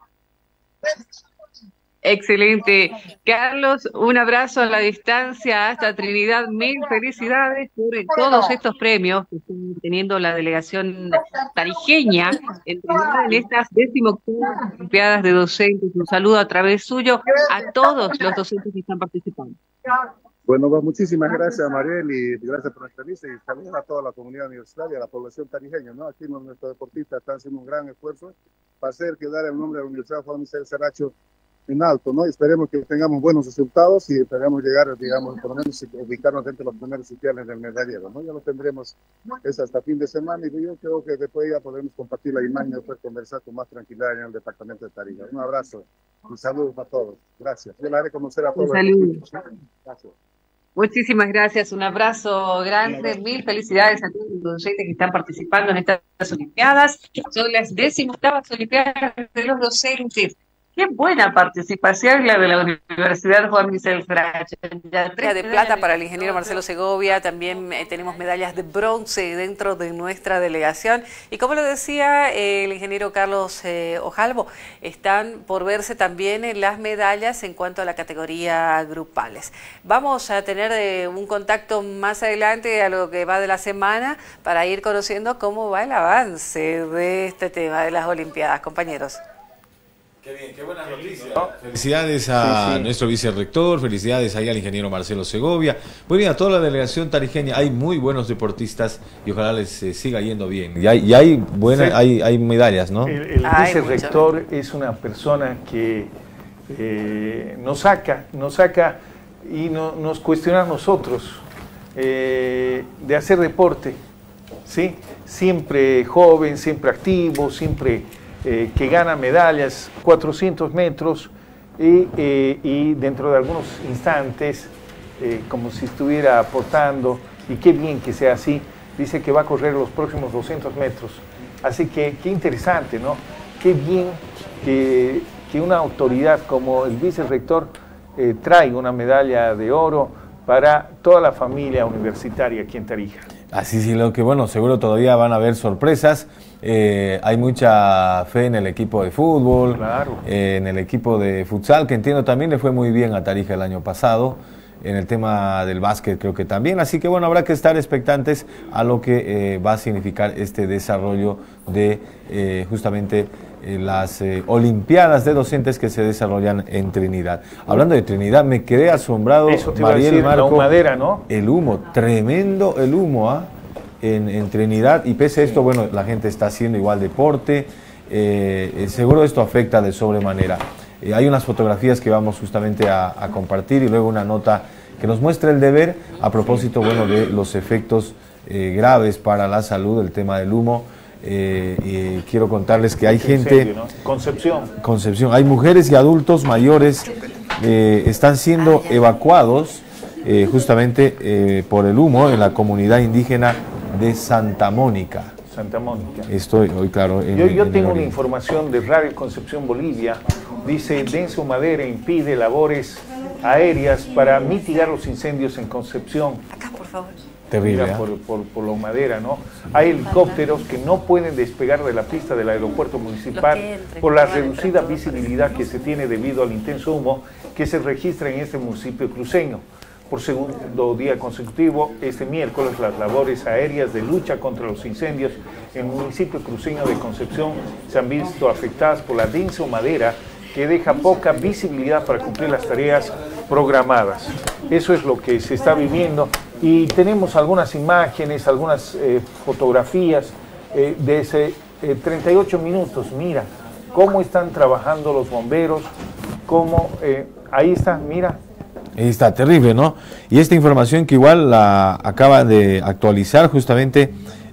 Excelente. Carlos, un abrazo a la distancia hasta Trinidad. Mil felicidades por todos estos premios que están teniendo la delegación tarijeña en Trinidad en estas decimoctavas Olimpiadas de Docentes. Un saludo a través suyo a todos los docentes que están participando. Bueno, pues muchísimas gracias, Mariel, y gracias por la entrevista y saludos a toda la comunidad universitaria, a la población tarijeña, ¿no? Aquí nuestros deportistas están haciendo un gran esfuerzo para hacer quedar el nombre de la Universidad Juan Michel Saracho en alto, ¿no? Esperemos que tengamos buenos resultados y esperamos llegar, digamos, por lo menos ubicarnos dentro de los primeros sitiales del medallero, ¿no? Ya lo tendremos es hasta fin de semana y yo creo que después ya podremos compartir la imagen y después conversar con más tranquilidad en el departamento de Tarija. Un abrazo y saludos para todos. Gracias. Yo la haré conocer a todos. Saludos. Gracias. Muchísimas gracias, un abrazo grande, mil felicidades a todos los docentes que están participando en estas Olimpiadas. Son las decimoctavas Olimpiadas de los docentes. Qué buena participación la de la Universidad Juan Michel Saracho. Medalla de plata para el ingeniero Marcelo Segovia, también eh, tenemos medallas de bronce dentro de nuestra delegación. Y como lo decía eh, el ingeniero Carlos eh, Ojalvo, están por verse también en las medallas en cuanto a la categoría grupales. Vamos a tener eh, un contacto más adelante a lo que va de la semana para ir conociendo cómo va el avance de este tema de las Olimpiadas, compañeros. Qué bien, qué buenas noticias. Felicidades a sí, sí. nuestro vicerrector, felicidades ahí al ingeniero Marcelo Segovia. Muy bien, a toda la delegación tarijeña. Hay muy buenos deportistas y ojalá les eh, siga yendo bien. Y hay, y hay, buena, sí. hay, hay medallas, ¿no? El, el vicerrector es una persona que eh, nos saca, nos saca y no, nos cuestiona a nosotros eh, de hacer deporte, ¿sí? Siempre joven, siempre activo, siempre... Eh, que gana medallas, cuatrocientos metros, y, eh, y dentro de algunos instantes, eh, como si estuviera aportando, y qué bien que sea así, dice que va a correr los próximos doscientos metros. Así que qué interesante, ¿no? Qué bien que, que una autoridad como el vicerrector eh, traiga una medalla de oro para toda la familia universitaria aquí en Tarija. Así sí, lo que bueno, seguro todavía van a haber sorpresas. Eh, hay mucha fe en el equipo de fútbol, claro. eh, en el equipo de futsal, que entiendo también le fue muy bien a Tarija el año pasado. En el tema del básquet creo que también. Así que bueno, habrá que estar expectantes a lo que eh, va a significar este desarrollo de eh, justamente eh, las eh, Olimpiadas de docentes que se desarrollan en Trinidad. Hablando de Trinidad, me quedé asombrado, Eso te iba Mariel, a decir, Marco, la humadera, ¿no? El humo, tremendo el humo, ¿ah? En, en Trinidad, y pese a esto, bueno, la gente está haciendo igual deporte, eh, seguro esto afecta de sobremanera. Eh, hay unas fotografías que vamos justamente a, a compartir y luego una nota que nos muestra el deber a propósito, bueno, de los efectos eh, graves para la salud, el tema del humo. Eh, y quiero contarles que hay gente... Incendio, ¿no? Concepción. Concepción. Hay mujeres y adultos mayores eh, están siendo evacuados eh, justamente eh, por el humo en la comunidad indígena de Santa Mónica. Santa Mónica. Estoy hoy, claro. En, yo yo en tengo una información de Radio Concepción Bolivia. Dice, denso madera impide labores aéreas para mitigar los incendios en Concepción. Acá, por favor. Terrible. Mira, por, por, por la madera, ¿no? Hay helicópteros que no pueden despegar de la pista del aeropuerto municipal por la reducida visibilidad que se tiene debido al intenso humo que se registra en este municipio cruceño. Por segundo día consecutivo, este miércoles, las labores aéreas de lucha contra los incendios en el municipio cruceño de Concepción se han visto afectadas por la densa madera que deja poca visibilidad para cumplir las tareas programadas. Eso es lo que se está viviendo y tenemos algunas imágenes, algunas eh, fotografías eh, de ese eh, treinta y ocho minutos. Mira cómo están trabajando los bomberos, cómo, eh, ahí está, mira. Ahí está, terrible, ¿no? Y esta información que igual la acaba de actualizar justamente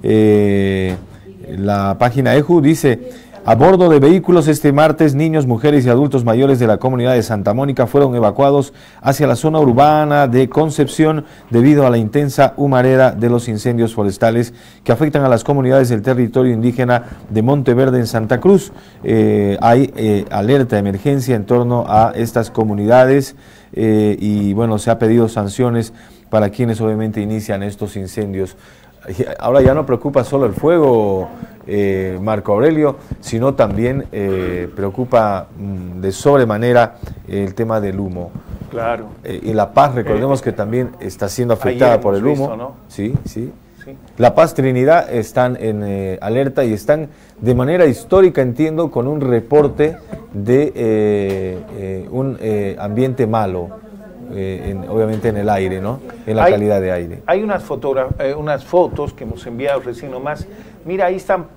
eh, la página E J U, dice: a bordo de vehículos este martes, niños, mujeres y adultos mayores de la comunidad de Santa Mónica fueron evacuados hacia la zona urbana de Concepción debido a la intensa humareda de los incendios forestales que afectan a las comunidades del territorio indígena de Monteverde en Santa Cruz. Eh, hay eh, alerta de emergencia en torno a estas comunidades eh, y bueno, se ha pedido sanciones para quienes obviamente inician estos incendios. Ahora ya no preocupa solo el fuego, eh, Marco Aurelio, sino también eh, preocupa mm, de sobremanera el tema del humo. Claro. Eh, y La Paz, recordemos eh, que también está siendo afectada por el humo. Visto, ¿no? Sí, sí, sí. La Paz, Trinidad están en eh, alerta y están de manera histórica, entiendo, con un reporte de eh, eh, un eh, ambiente malo. Eh, en, obviamente en el aire, ¿no? En la hay, calidad de aire. Hay unas, eh, unas fotos que hemos enviado recién nomás. Mira, ahí están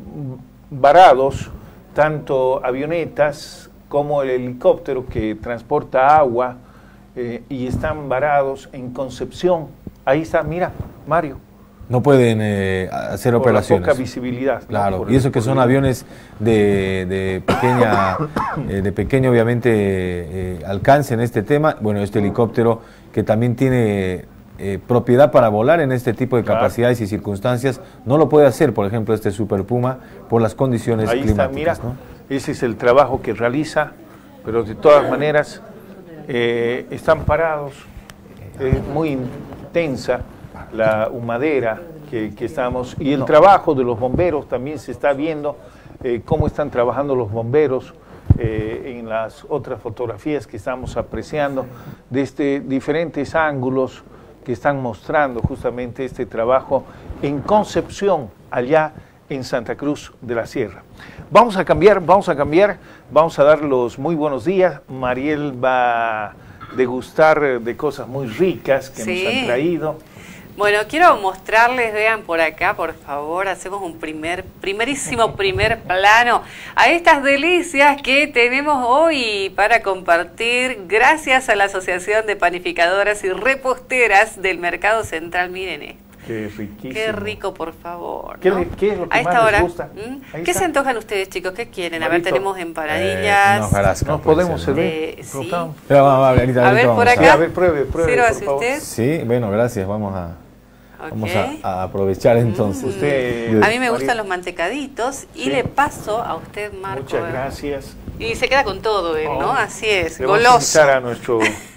varados tanto avionetas como el helicóptero que transporta agua eh, y están varados en Concepción. Ahí está, mira, Mario. No pueden eh, hacer por operaciones. Por poca visibilidad. Claro, ¿no? y eso que son aviones de, de pequeña, eh, de pequeño obviamente eh, alcance en este tema. Bueno, este helicóptero que también tiene eh, propiedad para volar en este tipo de capacidades claro. y circunstancias, no lo puede hacer, por ejemplo, este Super Puma, por las condiciones Ahí climáticas. Está, mira, ¿no? Ese es el trabajo que realiza, pero de todas maneras eh, están parados, es muy intensa la humadera que, que estamos, y el trabajo de los bomberos también se está viendo, eh, cómo están trabajando los bomberos eh, en las otras fotografías que estamos apreciando, desde diferentes ángulos que están mostrando justamente este trabajo en Concepción, allá en Santa Cruz de la Sierra. Vamos a cambiar, vamos a cambiar, vamos a dar los muy buenos días. Mariel va a degustar de cosas muy ricas que sí. nos han traído. Bueno, quiero mostrarles, vean por acá, por favor, hacemos un primer, primerísimo primer plano a estas delicias que tenemos hoy para compartir gracias a la Asociación de Panificadoras y Reposteras del Mercado Central. Miren esto. Qué riquísimo. Qué rico, por favor. ¿Qué, ¿no? ¿Qué es lo que a esta más hora, les gusta? ¿Mm? ¿Qué se antojan ustedes, chicos? ¿Qué quieren? Marito, a ver, tenemos empanadillas. Eh, no, jarasca, no podemos servir. Eh, sí. Pero vamos, a ver, ahorita, a ver, por vamos acá. Sí, a ver, pruebe, pruebe, ¿Cero por hace favor. usted? Sí, bueno, gracias. Vamos a... Okay. Vamos a, a aprovechar entonces. Mm. Usted, a mí me gustan los mantecaditos y sí. le paso a usted, Marco. Muchas gracias. Y se queda con todo él, ¿no? Oh, Así es, le goloso. Vamos a, a nuestro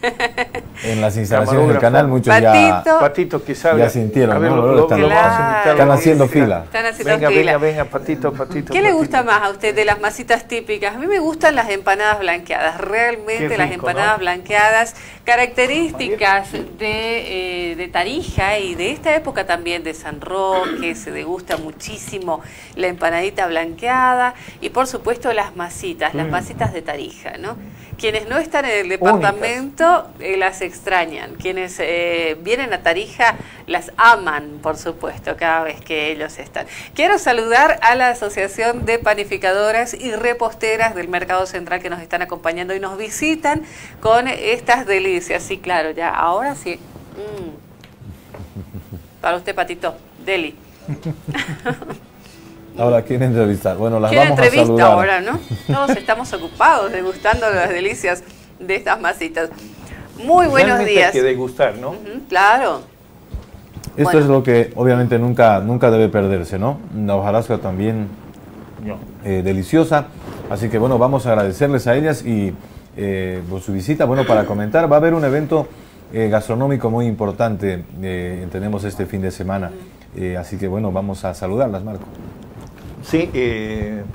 en las instalaciones del canal muchos Patito. ya, Patito que sabe. ya sintieron, a ver, ¿no? Lo, lo, están, lo vamos a invitar, están haciendo fila. Están haciendo venga, fila. venga, venga, Patito, Patito. ¿Qué patito. le gusta más a usted de las masitas típicas? A mí me gustan las empanadas blanqueadas, realmente rico, las empanadas ¿no? blanqueadas, características de, eh, de Tarija y de esta época también de San Roque, se degusta muchísimo la empanadita blanqueada y por supuesto las masitas, las masitas de Tarija, ¿no? Quienes no están en el departamento eh, las extrañan, quienes eh, vienen a Tarija las aman, por supuesto, cada vez que ellos están. Quiero saludar a la Asociación de Panificadoras y Reposteras del Mercado Central que nos están acompañando y nos visitan con estas delicias. Sí, claro, ya, ahora sí. Mm. Para usted, Patito, deli. Ahora, ¿quién entrevistar? Bueno, las ¿Quién vamos a entrevista saludar. ahora, no? Todos estamos ocupados degustando las delicias de estas masitas. Muy buenos Realmente días. hay que degustar, ¿no? Uh-huh, claro. Esto Bueno. es lo que obviamente nunca, nunca debe perderse, ¿no? La hojarasca también No. eh, deliciosa. Así que bueno, vamos a agradecerles a ellas y eh, por su visita. Bueno, para comentar, va a haber un evento eh, gastronómico muy importante, eh, tenemos este fin de semana. Eh, así que bueno, vamos a saludarlas, Marco. Sí, eh,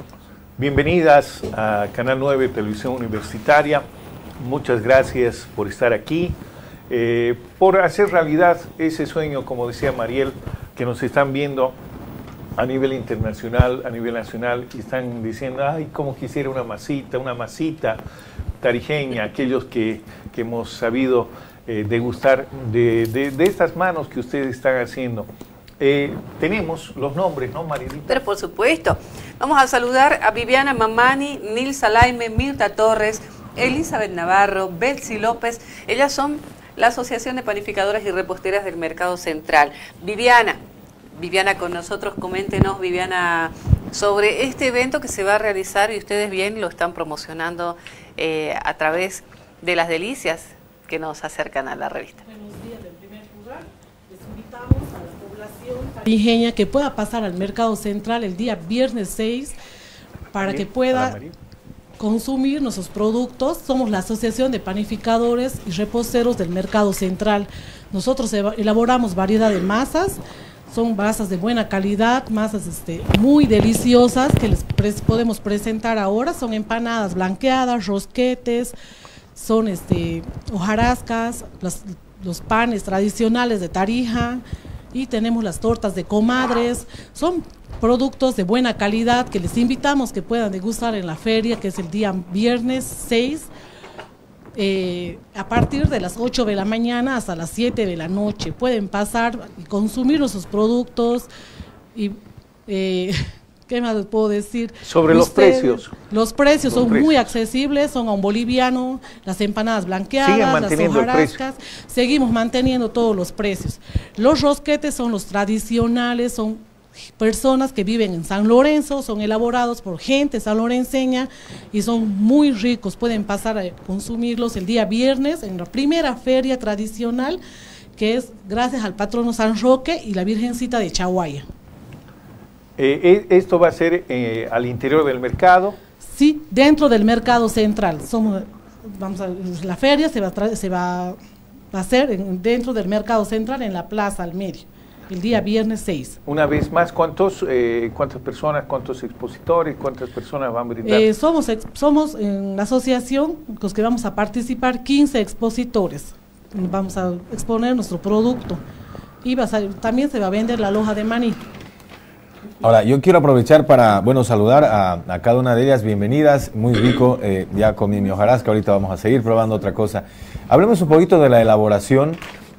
bienvenidas a Canal nueve Televisión Universitaria. Muchas gracias por estar aquí, eh, por hacer realidad ese sueño, como decía Mariel, que nos están viendo a nivel internacional, a nivel nacional, y están diciendo, ay, cómo quisiera una masita, una masita tarijeña, aquellos que, que hemos sabido eh, degustar de, de, de estas manos que ustedes están haciendo. Eh, tenemos los nombres, ¿no, Marilita? Pero por supuesto. Vamos a saludar a Viviana Mamani, Nilsa Laime, Mirta Torres, Elizabeth Navarro, Betsy López. Ellas son la Asociación de Panificadoras y Reposteras del Mercado Central. Viviana, Viviana con nosotros, coméntenos, Viviana, sobre este evento que se va a realizar y ustedes bien lo están promocionando eh, a través de las delicias que nos acercan a la revista. Buenos días, en primer lugar, les invitamos a la población tarijeña que pueda pasar al Mercado Central el día viernes seis para que pueda consumir nuestros productos. Somos la Asociación de Panificadores y Reposteros del Mercado Central. Nosotros elaboramos variedad de masas, son masas de buena calidad, masas este, muy deliciosas que les pres podemos presentar ahora. Son empanadas blanqueadas, rosquetes, son este, hojarascas, las, los panes tradicionales de Tarija y tenemos las tortas de comadres. Son productos de buena calidad que les invitamos que puedan degustar en la feria, que es el día viernes seis, eh, a partir de las ocho de la mañana hasta las siete de la noche. Pueden pasar y consumir nuestros productos y eh, ¿qué más les puedo decir? Sobre los precios. Los precios Los son precios. muy accesibles, son a un boliviano, las empanadas blanqueadas, Siguen las manteniendo el hojarascas, seguimos manteniendo todos los precios. Los rosquetes son los tradicionales, son personas que viven en San Lorenzo, son elaborados por gente sanlorenseña y son muy ricos. Pueden pasar a consumirlos el día viernes en la primera feria tradicional, que es gracias al patrono San Roque y la Virgencita de Chaguaya. Eh, ¿Esto va a ser eh, al interior del mercado? Sí, dentro del mercado central. Somos, vamos a, la feria se va a, se va a hacer en, dentro del mercado central en la Plaza al medio, el día viernes seis. Una vez más, ¿cuántos, eh, ¿cuántas personas, cuántos expositores, cuántas personas van a brindar? Eh, somos, ex, somos en la asociación, los que vamos a participar, quince expositores. Vamos a exponer nuestro producto y va a salir, también se va a vender la loja de maní. Ahora, yo quiero aprovechar para, bueno, saludar a, a cada una de ellas. Bienvenidas, muy rico, eh, ya comí mi hojarasca, ahorita vamos a seguir probando otra cosa. Hablemos un poquito de la elaboración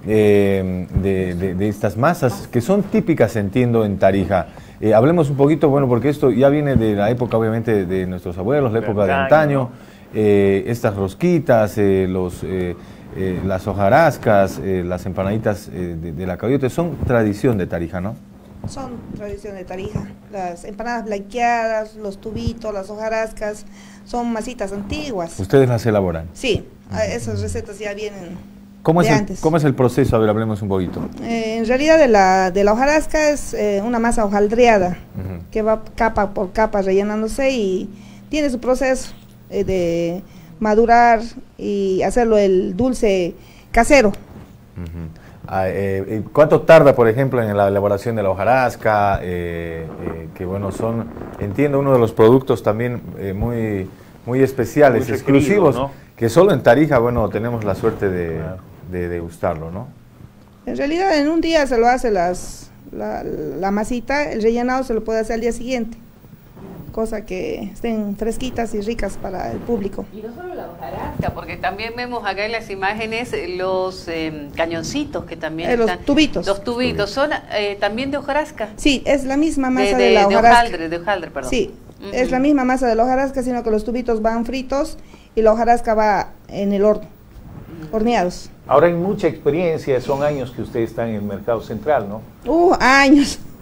eh, de, de, de estas masas, que son típicas, entiendo, en Tarija. Eh, hablemos un poquito, bueno, porque esto ya viene de la época, obviamente, de nuestros abuelos, la época de antaño, eh, estas rosquitas, eh, los... Eh, eh, las hojarascas, eh, las empanaditas eh, de, de la cayote, son tradición de Tarija, ¿no? Son tradición de Tarija. Las empanadas blanqueadas, los tubitos, las hojarascas, son masitas antiguas. ¿Ustedes las elaboran? Sí, esas recetas ya vienen ¿Cómo de es el, antes. ¿Cómo es el proceso? A ver, hablemos un poquito. Eh, en realidad de la, de la hojarasca es eh, una masa hojaldreada, uh-huh. que va capa por capa rellenándose y tiene su proceso eh, de madurar y hacerlo el dulce casero. Uh-huh. Ah, eh, ¿Cuánto tarda, por ejemplo, en la elaboración de la hojarasca? Eh, eh, que bueno, son, entiendo, uno de los productos también eh, muy, muy especiales, muy exclusivos, ¿no? Que solo en Tarija, bueno, tenemos la suerte de, de degustarlo, ¿no? En realidad, en un día se lo hace las, la, la masita, el rellenado se lo puede hacer al día siguiente, cosa que estén fresquitas y ricas para el público. Y no solo la hojarasca, porque también vemos acá en las imágenes los eh, cañoncitos que también eh, están. Los tubitos. Los tubitos, ¿son eh, también de hojarasca? Sí, es la misma masa de, de, de la hojarasca. De hojaldre, de hojaldre, perdón. Sí, uh-huh. Es la misma masa de la hojarasca, sino que los tubitos van fritos y la hojarasca va en el horno, uh-huh. horneados. Ahora hay mucha experiencia, son años que ustedes están en el mercado central, ¿no? Uh, años.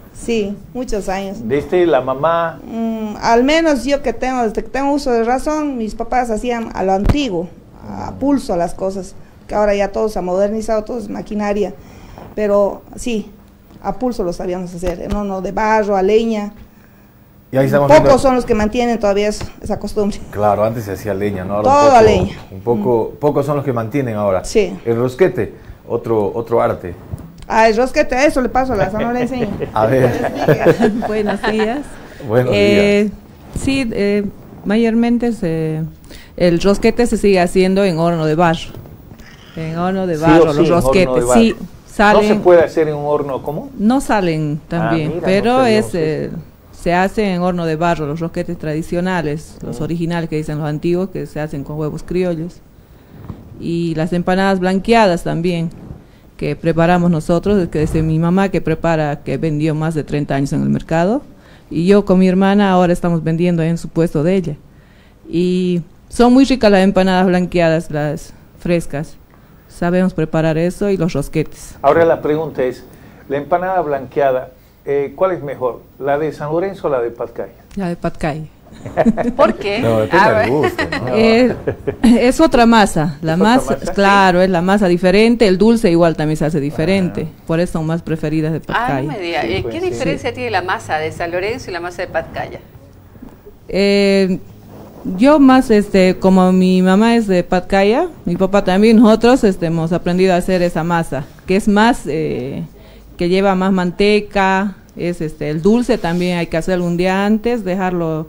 Sí, muchos años. Desde la mamá. Mm, al menos yo que tengo, desde que tengo uso de razón, mis papás hacían a lo antiguo, a pulso las cosas, que ahora ya todo se ha modernizado, todo es maquinaria, pero sí, a pulso lo sabíamos hacer, en horno de barro, a leña. Y ahí estamos Pocos viendo... son los que mantienen todavía eso, esa costumbre. Claro, antes se hacía leña, ¿no? Ahora todo un poco, a leña. Un poco, mm. Pocos son los que mantienen ahora. Sí. El rosquete, otro, otro arte. Ah, el rosquete, a eso le paso a la sanorense. A ver. Buenos días. Buenos eh, días. Sí, eh, mayormente se, el rosquete se sigue haciendo en horno de barro. En horno de barro, sí los sí, rosquetes, sí, salen. ¿No se puede hacer en un horno común? No salen también, ah, mira, pero no es eh, se hace en horno de barro, los rosquetes tradicionales, los mm. originales que dicen los antiguos, que se hacen con huevos criollos. Y las empanadas blanqueadas también, que preparamos nosotros, que desde mi mamá que prepara, que vendió más de treinta años en el mercado, y yo con mi hermana ahora estamos vendiendo en su puesto de ella. Y son muy ricas las empanadas blanqueadas, las frescas. Sabemos preparar eso y los rosquetes. Ahora la pregunta es, la empanada blanqueada, eh, ¿cuál es mejor? ¿La de San Lorenzo o la de Patcaya? La de Patcaya. ¿Por qué? No, depende del gusto, ¿no? Eh, es otra masa, la ¿Es masa, otra masa? claro, ¿sí? Es la masa diferente, el dulce igual también se hace diferente, ah. por eso son más preferidas de Patcaya. Ah, no me diga, ¿qué pues, diferencia sí. tiene la masa de San Lorenzo y la masa de Patcaya? Eh, yo más, este, como mi mamá es de Patcaya, mi papá también, nosotros este, hemos aprendido a hacer esa masa, que es más, eh, que lleva más manteca, es este, el dulce también hay que hacerlo un día antes, dejarlo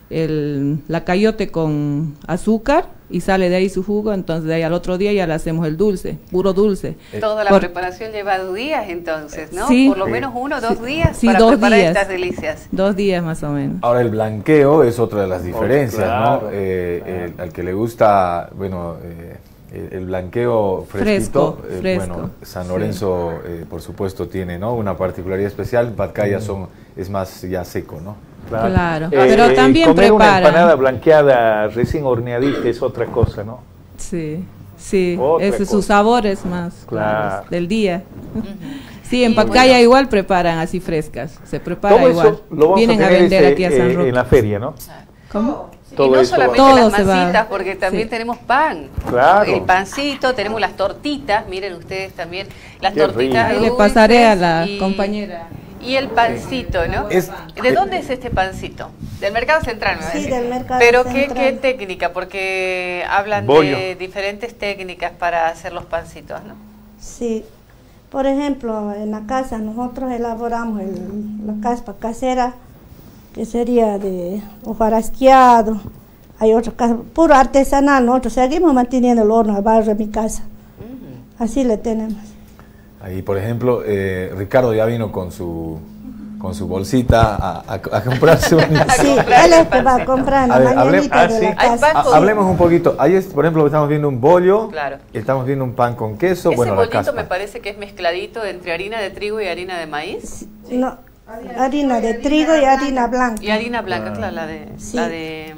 el, la cayote con azúcar y sale de ahí su jugo, entonces de ahí al otro día ya le hacemos el dulce, puro dulce. Toda la Por, preparación lleva dos días entonces, ¿no? Sí, por lo menos uno o dos sí, días sí, para dos preparar días, estas delicias. Dos días más o menos. Ahora el blanqueo es otra de las diferencias, oh, claro, ¿no? Eh, claro. el, al que le gusta, bueno, eh, el, el blanqueo fresquito, fresco, eh, fresco, bueno, San Lorenzo, sí. eh, por supuesto, tiene, ¿no?, una particularidad especial. Patcaya son, es más ya seco, ¿no? Claro, claro. Eh, pero también comer prepara. Una empanada blanqueada recién horneadita es otra cosa, ¿no? Sí, sí, otra ese cosa. Sus sabores más claro. claros del día. Uh-huh. Sí, en y Patcaya bueno. igual preparan así frescas, se prepara Todo igual. Eso lo vamos Vienen a, a, tener vender ese, aquí a San Roque. Eh, en la feria, ¿no? ¿Cómo? Todo y no eso solamente va. las Todo se masitas, va. porque también Sí. tenemos pan. Claro. El pancito, tenemos las tortitas, miren ustedes también, las Qué tortitas rico. Ahí le dulces pasaré a la y, compañera. Y el pancito, ¿no? Es, ¿De dónde es este pancito? Del Mercado Central, me va a Sí, decir. del Mercado Pero ¿qué, Central. qué técnica? Porque hablan Bollo. de diferentes técnicas para hacer los pancitos, ¿no? Sí. Por ejemplo, en la casa nosotros elaboramos el, la caspa casera, que sería de hojarasqueado. Hay otra casa, puro artesanal, nosotros seguimos manteniendo el horno a barro en mi casa. Uh-huh. Así le tenemos. Ahí, por ejemplo, eh, Ricardo ya vino con su con su bolsita a, a, a comprarse un... Sí, él es que va a comprar en la ver, mañanita hable, ah, de sí. la casa. Ha, hablemos un poquito. Ahí, es, por ejemplo, estamos viendo un bollo, claro. Estamos viendo un pan con queso, Ese bueno, la bollito caspa. me parece que es mezcladito entre harina de trigo y harina de maíz. Sí. No, harina de trigo y harina blanca. Y harina blanca, ah. claro, la de... Sí. La de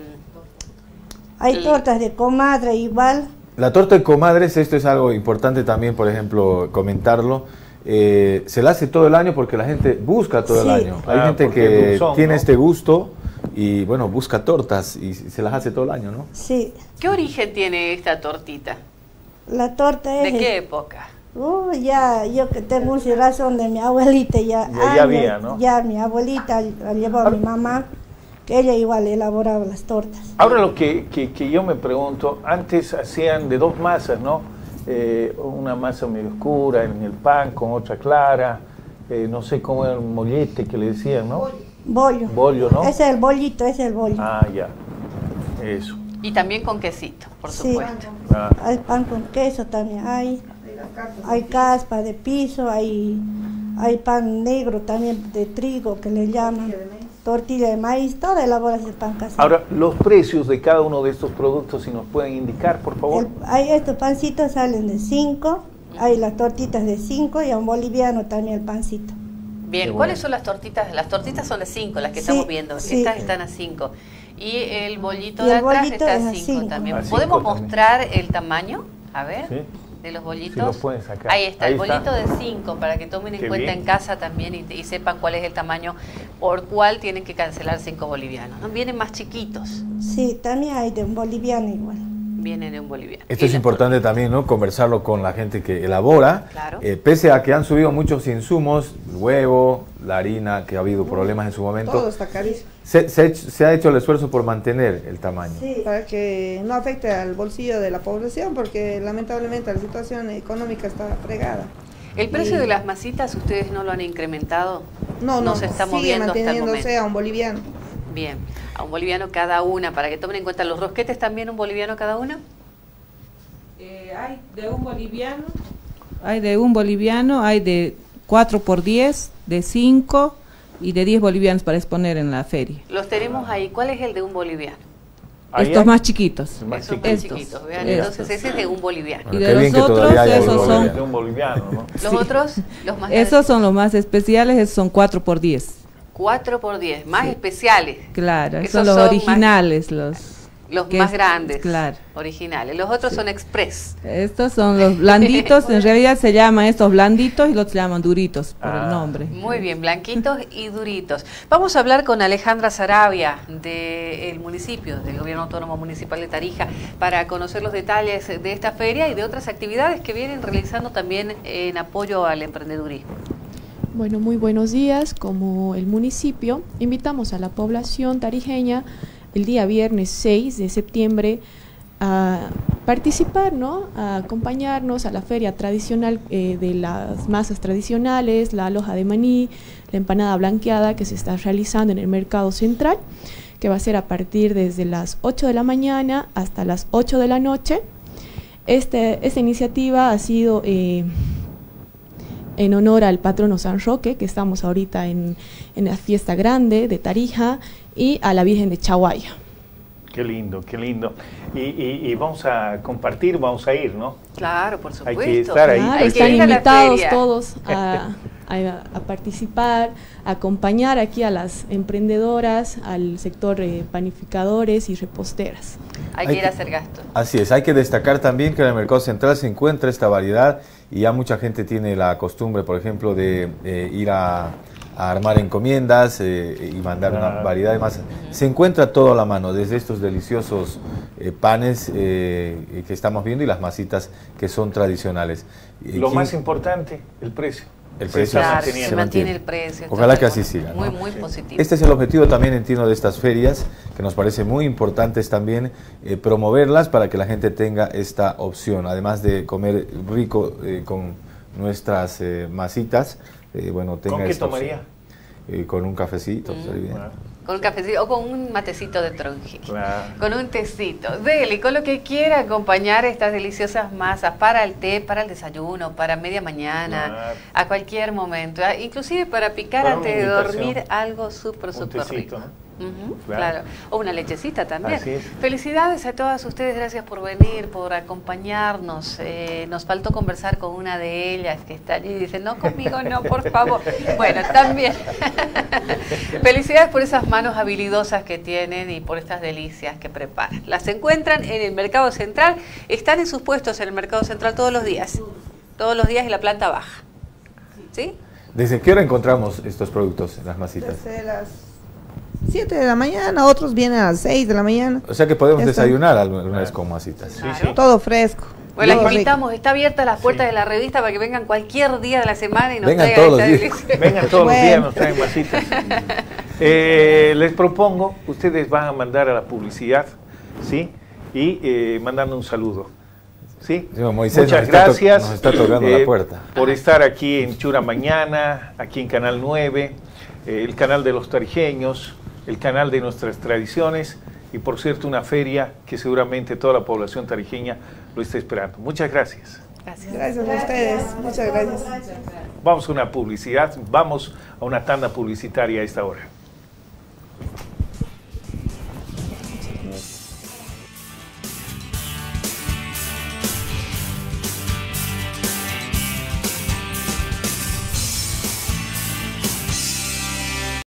Hay el, tortas de comadre igual. La torta de comadres, esto es algo importante también, por ejemplo, comentarlo. Eh, se la hace todo el año porque la gente busca todo sí. el año. Hay ah, gente que dulzón, tiene ¿no? este gusto y, bueno, busca tortas y se las hace todo el año, ¿no? Sí. ¿Qué origen tiene esta tortita? La torta es... ¿De qué época? Uh, ya, yo que tengo uso y razón de mi abuelita, ya, ya, ya años, había, ¿no? Ya mi abuelita la llevó a mi mamá, que ella igual elaboraba las tortas. Ahora lo que, que, que yo me pregunto, antes hacían de dos masas, ¿no? Eh, una masa medio oscura en el pan con otra clara, eh, no sé cómo era el mollete que le decían, ¿no? Bollo. Bollo, ¿no? Ese es el bollito, ese es el bollo. Ah, ya, eso. Y también con quesito, por Sí. supuesto. Ah. Hay pan con queso también, hay, hay caspa de piso, hay, hay pan negro también de trigo que le llaman, tortilla de maíz, toda elaboración de pan casero. Ahora, los precios de cada uno de estos productos, si nos pueden indicar, por favor. El, hay estos pancitos salen de cinco, hay las tortitas de cinco y a un boliviano también el pancito. Bien, Qué ¿cuáles bueno. son las tortitas? Las tortitas son de cinco, las que Sí, estamos viendo. sí. Estas están a cinco. Y el bollito Y de el atrás bollito está es a a cinco cinco. también. A cinco ¿Podemos también. mostrar el tamaño? A ver. ¿Sí? de los bollitos. Si los pueden sacar. Ahí está, Ahí el está. bolito de cinco, para que tomen en Qué cuenta bien. en casa también y, y sepan cuál es el tamaño por cual tienen que cancelar cinco bolivianos. ¿No? Vienen más chiquitos, Sí, también hay de un boliviano igual. vienen de un boliviano. Esto Y es la- importante también, ¿no? Conversarlo con la gente que elabora. Claro. Eh, pese a que han subido muchos insumos, el huevo, la harina, que ha habido problemas en su momento. Todo está carísimo. Se, se ha hecho, se ha hecho el esfuerzo por mantener el tamaño. Sí, para que no afecte al bolsillo de la población, porque lamentablemente la situación económica está fregada. ¿El precio Y- de las masitas ustedes no lo han incrementado? No, no, se está sigue moviendo hasta el manteniéndose momento. a un boliviano. Bien, a un boliviano cada una, para que tomen en cuenta los rosquetes también un boliviano cada uno. Eh, hay de un boliviano, hay de un boliviano, hay de cuatro por diez, de cinco y de diez bolivianos para exponer en la feria. Los tenemos ahí. ¿Cuál es el de un boliviano? Ahí Estos hay- más chiquitos. Más Esos chiquitos. más chiquitos, vean, Estos. entonces ese es de un boliviano. Y Bueno, de qué bien los que todavía otros, hay esos boliviano. son, De un boliviano, ¿no? Los Sí. otros, los más esos son los más especiales, esos son cuatro por diez. cuatro por diez, más especiales. Claro, Esos son los son más- originales, los Los que más es- grandes, claro. originales. Los otros son express. Estos son los blanditos, en realidad se llaman estos blanditos y los otros se llaman duritos por Ah. el nombre. Muy bien, blanquitos y duritos. Vamos a hablar con Alejandra Sarabia del municipio, del Gobierno Autónomo Municipal de Tarija, para conocer los detalles de esta feria y de otras actividades que vienen realizando también en apoyo al emprendedurismo. Bueno, muy buenos días. Como el municipio, invitamos a la población tarijeña el día viernes seis de septiembre a participar, ¿no? A acompañarnos a la feria tradicional eh, de las masas tradicionales, la loja de maní, la empanada blanqueada que se está realizando en el mercado central, que va a ser a partir desde las ocho de la mañana hasta las ocho de la noche. Este, esta iniciativa ha sido eh, en honor al patrono San Roque, que estamos ahorita en, en la fiesta grande de Tarija, y a la Virgen de Chaguaya. Qué lindo, qué lindo. Y, y, y vamos a compartir, vamos a ir, ¿no? Claro, por Hay supuesto. que estar ahí. Claro, Hay que están ir a la invitados feria. todos a, a- a participar, a acompañar aquí a las emprendedoras, al sector eh, panificadores y reposteras. Hay Hay que ir que- a hacer gasto. Así es, hay que destacar también que en el mercado central se encuentra esta variedad y ya mucha gente tiene la costumbre, por ejemplo, de eh, ir a, a armar encomiendas eh, y mandar una Claro. variedad de masas. Se encuentra todo a la mano, desde estos deliciosos eh, panes eh, que estamos viendo y las masitas que son tradicionales. Eh, Lo ¿quién- más importante, el precio. El Se precio está Claro, manteniendo. se mantiene el precio. Ojalá todo que el así mundo. siga, ¿no? Muy, muy positivo. Este es el objetivo también, entiendo, de estas ferias, que nos parece muy importantes también eh, promoverlas para que la gente tenga esta opción, además de comer rico eh, con nuestras eh, masitas, eh, bueno, tenga ¿Con qué esta opción. tomaría? Eh, con un cafecito, Mm. sería bien. Claro, Con un cafecito o con un matecito de tronji. claro. Con un tecito. Dele, con lo que quiera acompañar estas deliciosas masas para el té, para el desayuno, para media mañana, Claro. a cualquier momento. ah, Inclusive para picar Para antes una de invitación. dormir algo súper, Un súper tecito, rico. ¿no? Ujú, Claro. claro. O una lechecita también. Así es. Felicidades a todas ustedes, gracias por venir, por acompañarnos. Eh, nos faltó conversar con una de ellas que está allí y dice, no, conmigo no, por favor. Bueno, también. Felicidades por esas manos habilidosas que tienen y por estas delicias que preparan. Las encuentran en el Mercado Central, están en sus puestos en el Mercado Central todos los días, todos los días en la planta baja. ¿Sí? ¿Desde qué hora encontramos estos productos en las masitas? Desde las siete de la mañana, otros vienen a las seis de la mañana. O sea que podemos Ya está. desayunar alguna vez con masitas. Sí, sí. Todo fresco. Bueno, todo las rico. invitamos, está abierta las puertas de la revista para que vengan cualquier día de la semana y nos Vengan traigan todos esta los días. delicia. Vengan todos los Bueno. días, nos traen masitas. Eh, les propongo, ustedes van a mandar a la publicidad, ¿sí? Y eh, mandando un saludo. ¿Sí? Sí, Moisés Muchas nos está to- gracias nos está tocando eh, la puerta. por estar aquí en Chura Mañana, aquí en Canal nueve, eh, el canal de los tarijeños, el canal de nuestras tradiciones y, por cierto, una feria que seguramente toda la población tarijeña lo está esperando. Muchas gracias. Gracias. Gracias a ustedes. Muchas gracias. Vamos a una publicidad, vamos a una tanda publicitaria a esta hora.